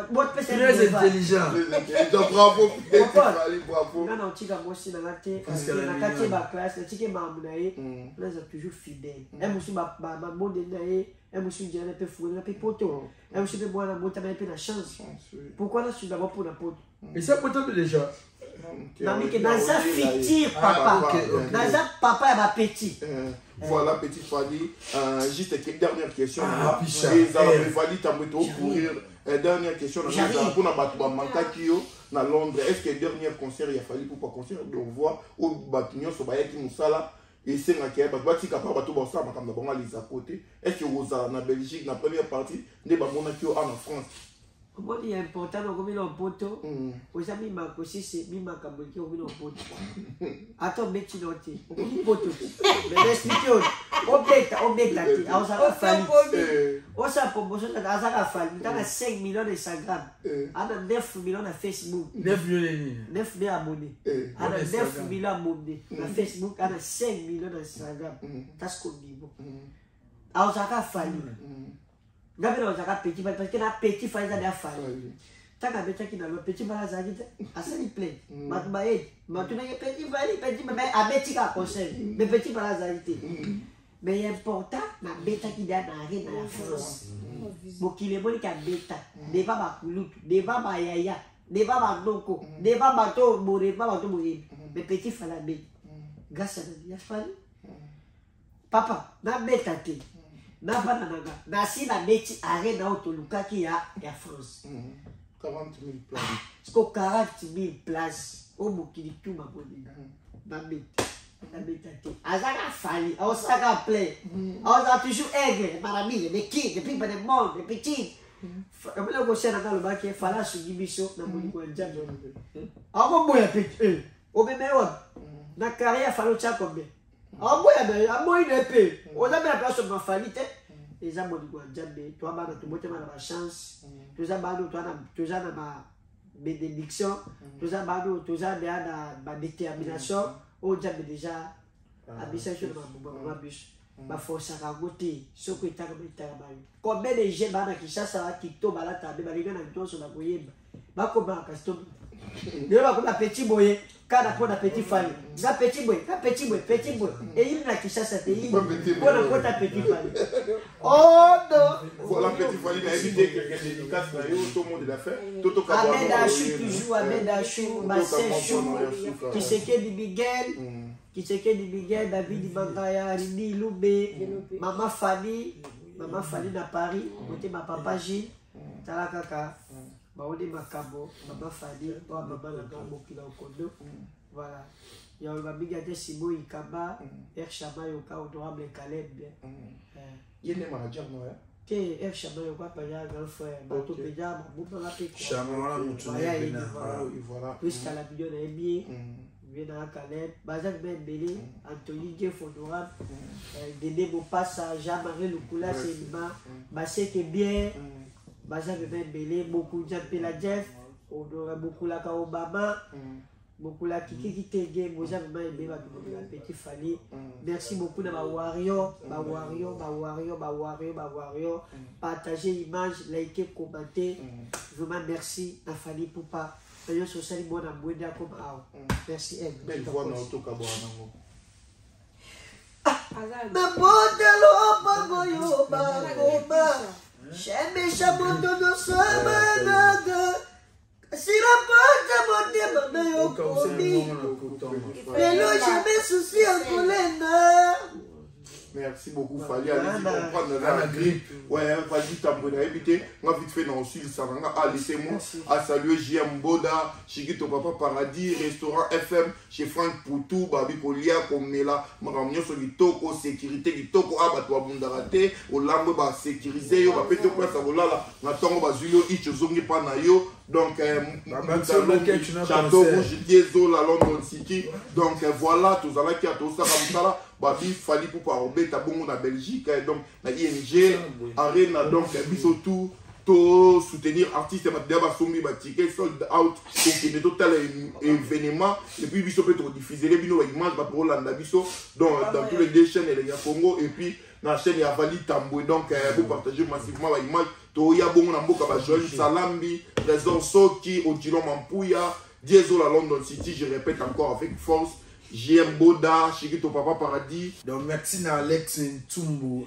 ngana otika mosi nanga te nakati baklasse natiki mamu na ye naza toujours fidèle emosu bamonde na ye emosu njana mpe funga mpe poto emosu mpe mwana motama ye mpe na chance pourquoi nasuda bo mpona poto esa poto mpe déjà namike naza fictif papa naza papa ya bapeti. Voilà, petit Fali. Juste une dernière question. Et ça va Fali tamboto courir. Dernière question. Pour na batu manka kio na Londres. Est-ce que dernier concert il a fallu pour pas concert de voix ou batunyo so bayaki musala et c'est na kia batu capable batu ba ça makam na bonga les à côté. Est-ce que vous na Belgique na première partie ne ba mona kio en France? Comment il est important de revenir en poteau? Aux amis m'a aussi c'est mima kabouki au revenir en poteau. Attends, mais tu notes. Au poteau. Mais l'expliquer. Obeta. On s'en fallu. On s'en promotion de Azara fallu. Dans les 5 millions d'Instagram. On a 9 millions de Facebook. 9 millions. 9 millions d'abonnés. On a 9 millions d'abonnés. Na Facebook, on a 5 millions d'Instagram. T'as ce qu'on dit. On s'en fallu. Gabriel ozaka petit parce que na petit faiza de afali taka beta ki na lo petit bala zaki asali plein matba et matuna ye petit mais abeti ka conseil mais petit bala zaki mais important na beta ki da na re na France bokile boli ka beta deba ba kulutu deba ba yaya deba ba ndoko deba ba to bore ba to bore mais petit fala beta grâce à la afali papa na beta te na bana naga na si na beti arrêt na otolukaki ya France 40 000 places. Sko 40 000 places au mokili tout ma bonne na beti azaka fali osaka play oza toujours aigle maramile de qui depuis pas de monde de petit comme le gauche na le baki fala sugi biso na moni ko njando ako boya petit o bebe wa na carrière falo cha kombe aboya une épée on a mis la place sur ma falite les gens m'ont dit quoi jambe toi bana tu bote ma chance tous abano toi na ma bénédiction tous abano tous abia na ma détermination o jambe déjà abisa sur ma bus ma force à côté ce que tu as comme combien de gens bana qui chasse à TikTok bala tabe ba rigana to so na koyeba ba ko ba custom ne ba ko na petit boy kada pona petit fali na petit boy et il na kishasa te il pona kota petit fali oh non voilà petit fali na éviter quelqu'un dédicace na yo tout le monde l'a fait toto ka Abeda Chou toujours Abeda Chou Marcel Chou qui c'est que du Miguel David Bangaya Rini Loubé maman Fanny na Paris côté ma papa Gilles tala kaka baone makambo maman Fanny ou maman na kambo kila okondo voilà ya ba biga te Simo Ikamba Chama yoka honorable Caleb yene manager no ya te Chama yoka pa ya grand frère bato peja mabuba la pe Chama wala mutu voilà jusqu'à la million et bien Viena Caleb Bazak Ben Belé Anthony Jeff honorable Dédé Bopassa Jean-Marie Lukula Selima Baseke bien Bazak Ben Belé beaucoup de Jeff honorable beaucoup la Obama beaucoup la qui t'aigué, moi j'ai vraiment aimé la petite Fanny. Merci beaucoup de ma warrior, partager l'image, liker, commenter. Vraiment merci à Fanny Poupa. D'ailleurs, sur ça, bon à boire comme ça. Merci elle. Belle voix dans l'auto cabane. Na botelo bagoyo bagoba. Cheme chamondo no samanaga. Sira pata mote yo komi. Pelo jamais souci en colena. Merci beaucoup, Fali. Allez-y comprendre la grippe. Ouais, vas-y, t'as évité. Moi, vite fait, dans le sud, ça va. Ah, laissez-moi à saluer JM Boda, Chigito Papa Paradis, Restaurant FM, chez Franck Poutou, Babi Kolia, Komela, Maramio sur Litoko, sécurité, Litoko, Abatwa Bundarate, Olambo, bah, sécurisé, yo, bah, pété au place à Volala, Natongo, bah, Zulio, Ichozongi Panayo. Donc, Château Rouge, Dieso, la London City. Donc, voilà, tous allons qui a tout ça comme ça. Babi, Fali pour parober, t'as bon, la Belgique, donc, la ING, Arena, donc, biso tout, to soutenir artistes, d'abord, soumis, ticket, sold out, donc, il y a total événement, et puis, biso peut être diffusé, les bino, images, pour Hollande, biso, dans tous les deux chaînes, il y a Congo, et puis, dans la chaîne, il y a Vali Tamboué, donc, vous partagez massivement l'image. Toya bon na mboka ba Joël Salambi, Trésor Soki, Odilon Mampouya, Dieso la London City, je répète encore avec force, JM Boda, Chigito Papa Paradis. Donc merci à Alex Ntumbu,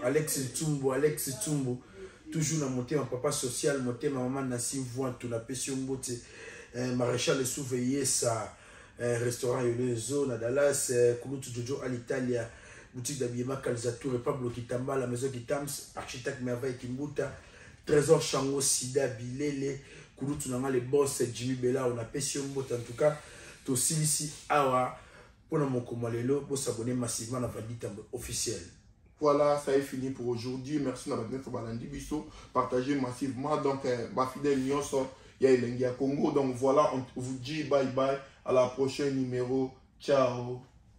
toujours dans mon thème papa social, mon thème maman Nassim Voix, tout la passion beauté, maréchal de surveiller ça, restaurant Yolezo, à Dallas, Kulutu Jojo à l'Italie, boutique d'habillement Calzatour, Pablo Kitamba, la maison Kitams, architecte Merveille Kimbuta. Trésor Chango, Sida, Bilele, Kouloutou Nanga, les boss, Jimmy Bella, on a péché un mot en tout cas. Tout ici, Awa, pour mon comalelo, pour s'abonner massivement à la valide officielle. Voilà, ça est fini pour aujourd'hui. Merci d'avoir été Balandi Bisso. Partagez massivement. Donc, ma fidèle Nyonso, il y a Elengia Congo. Donc, voilà, on vous dit bye bye. À la prochaine numéro. Ciao.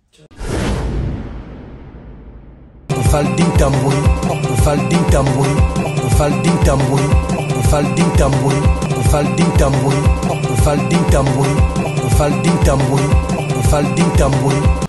Faldin Tamboui, Faldin Tamboui, Faldin Tamboui, Faldin Tamboui, Faldin Tamboui, Faldin Tamboui, Faldin Tamboui, Faldin Tamboui.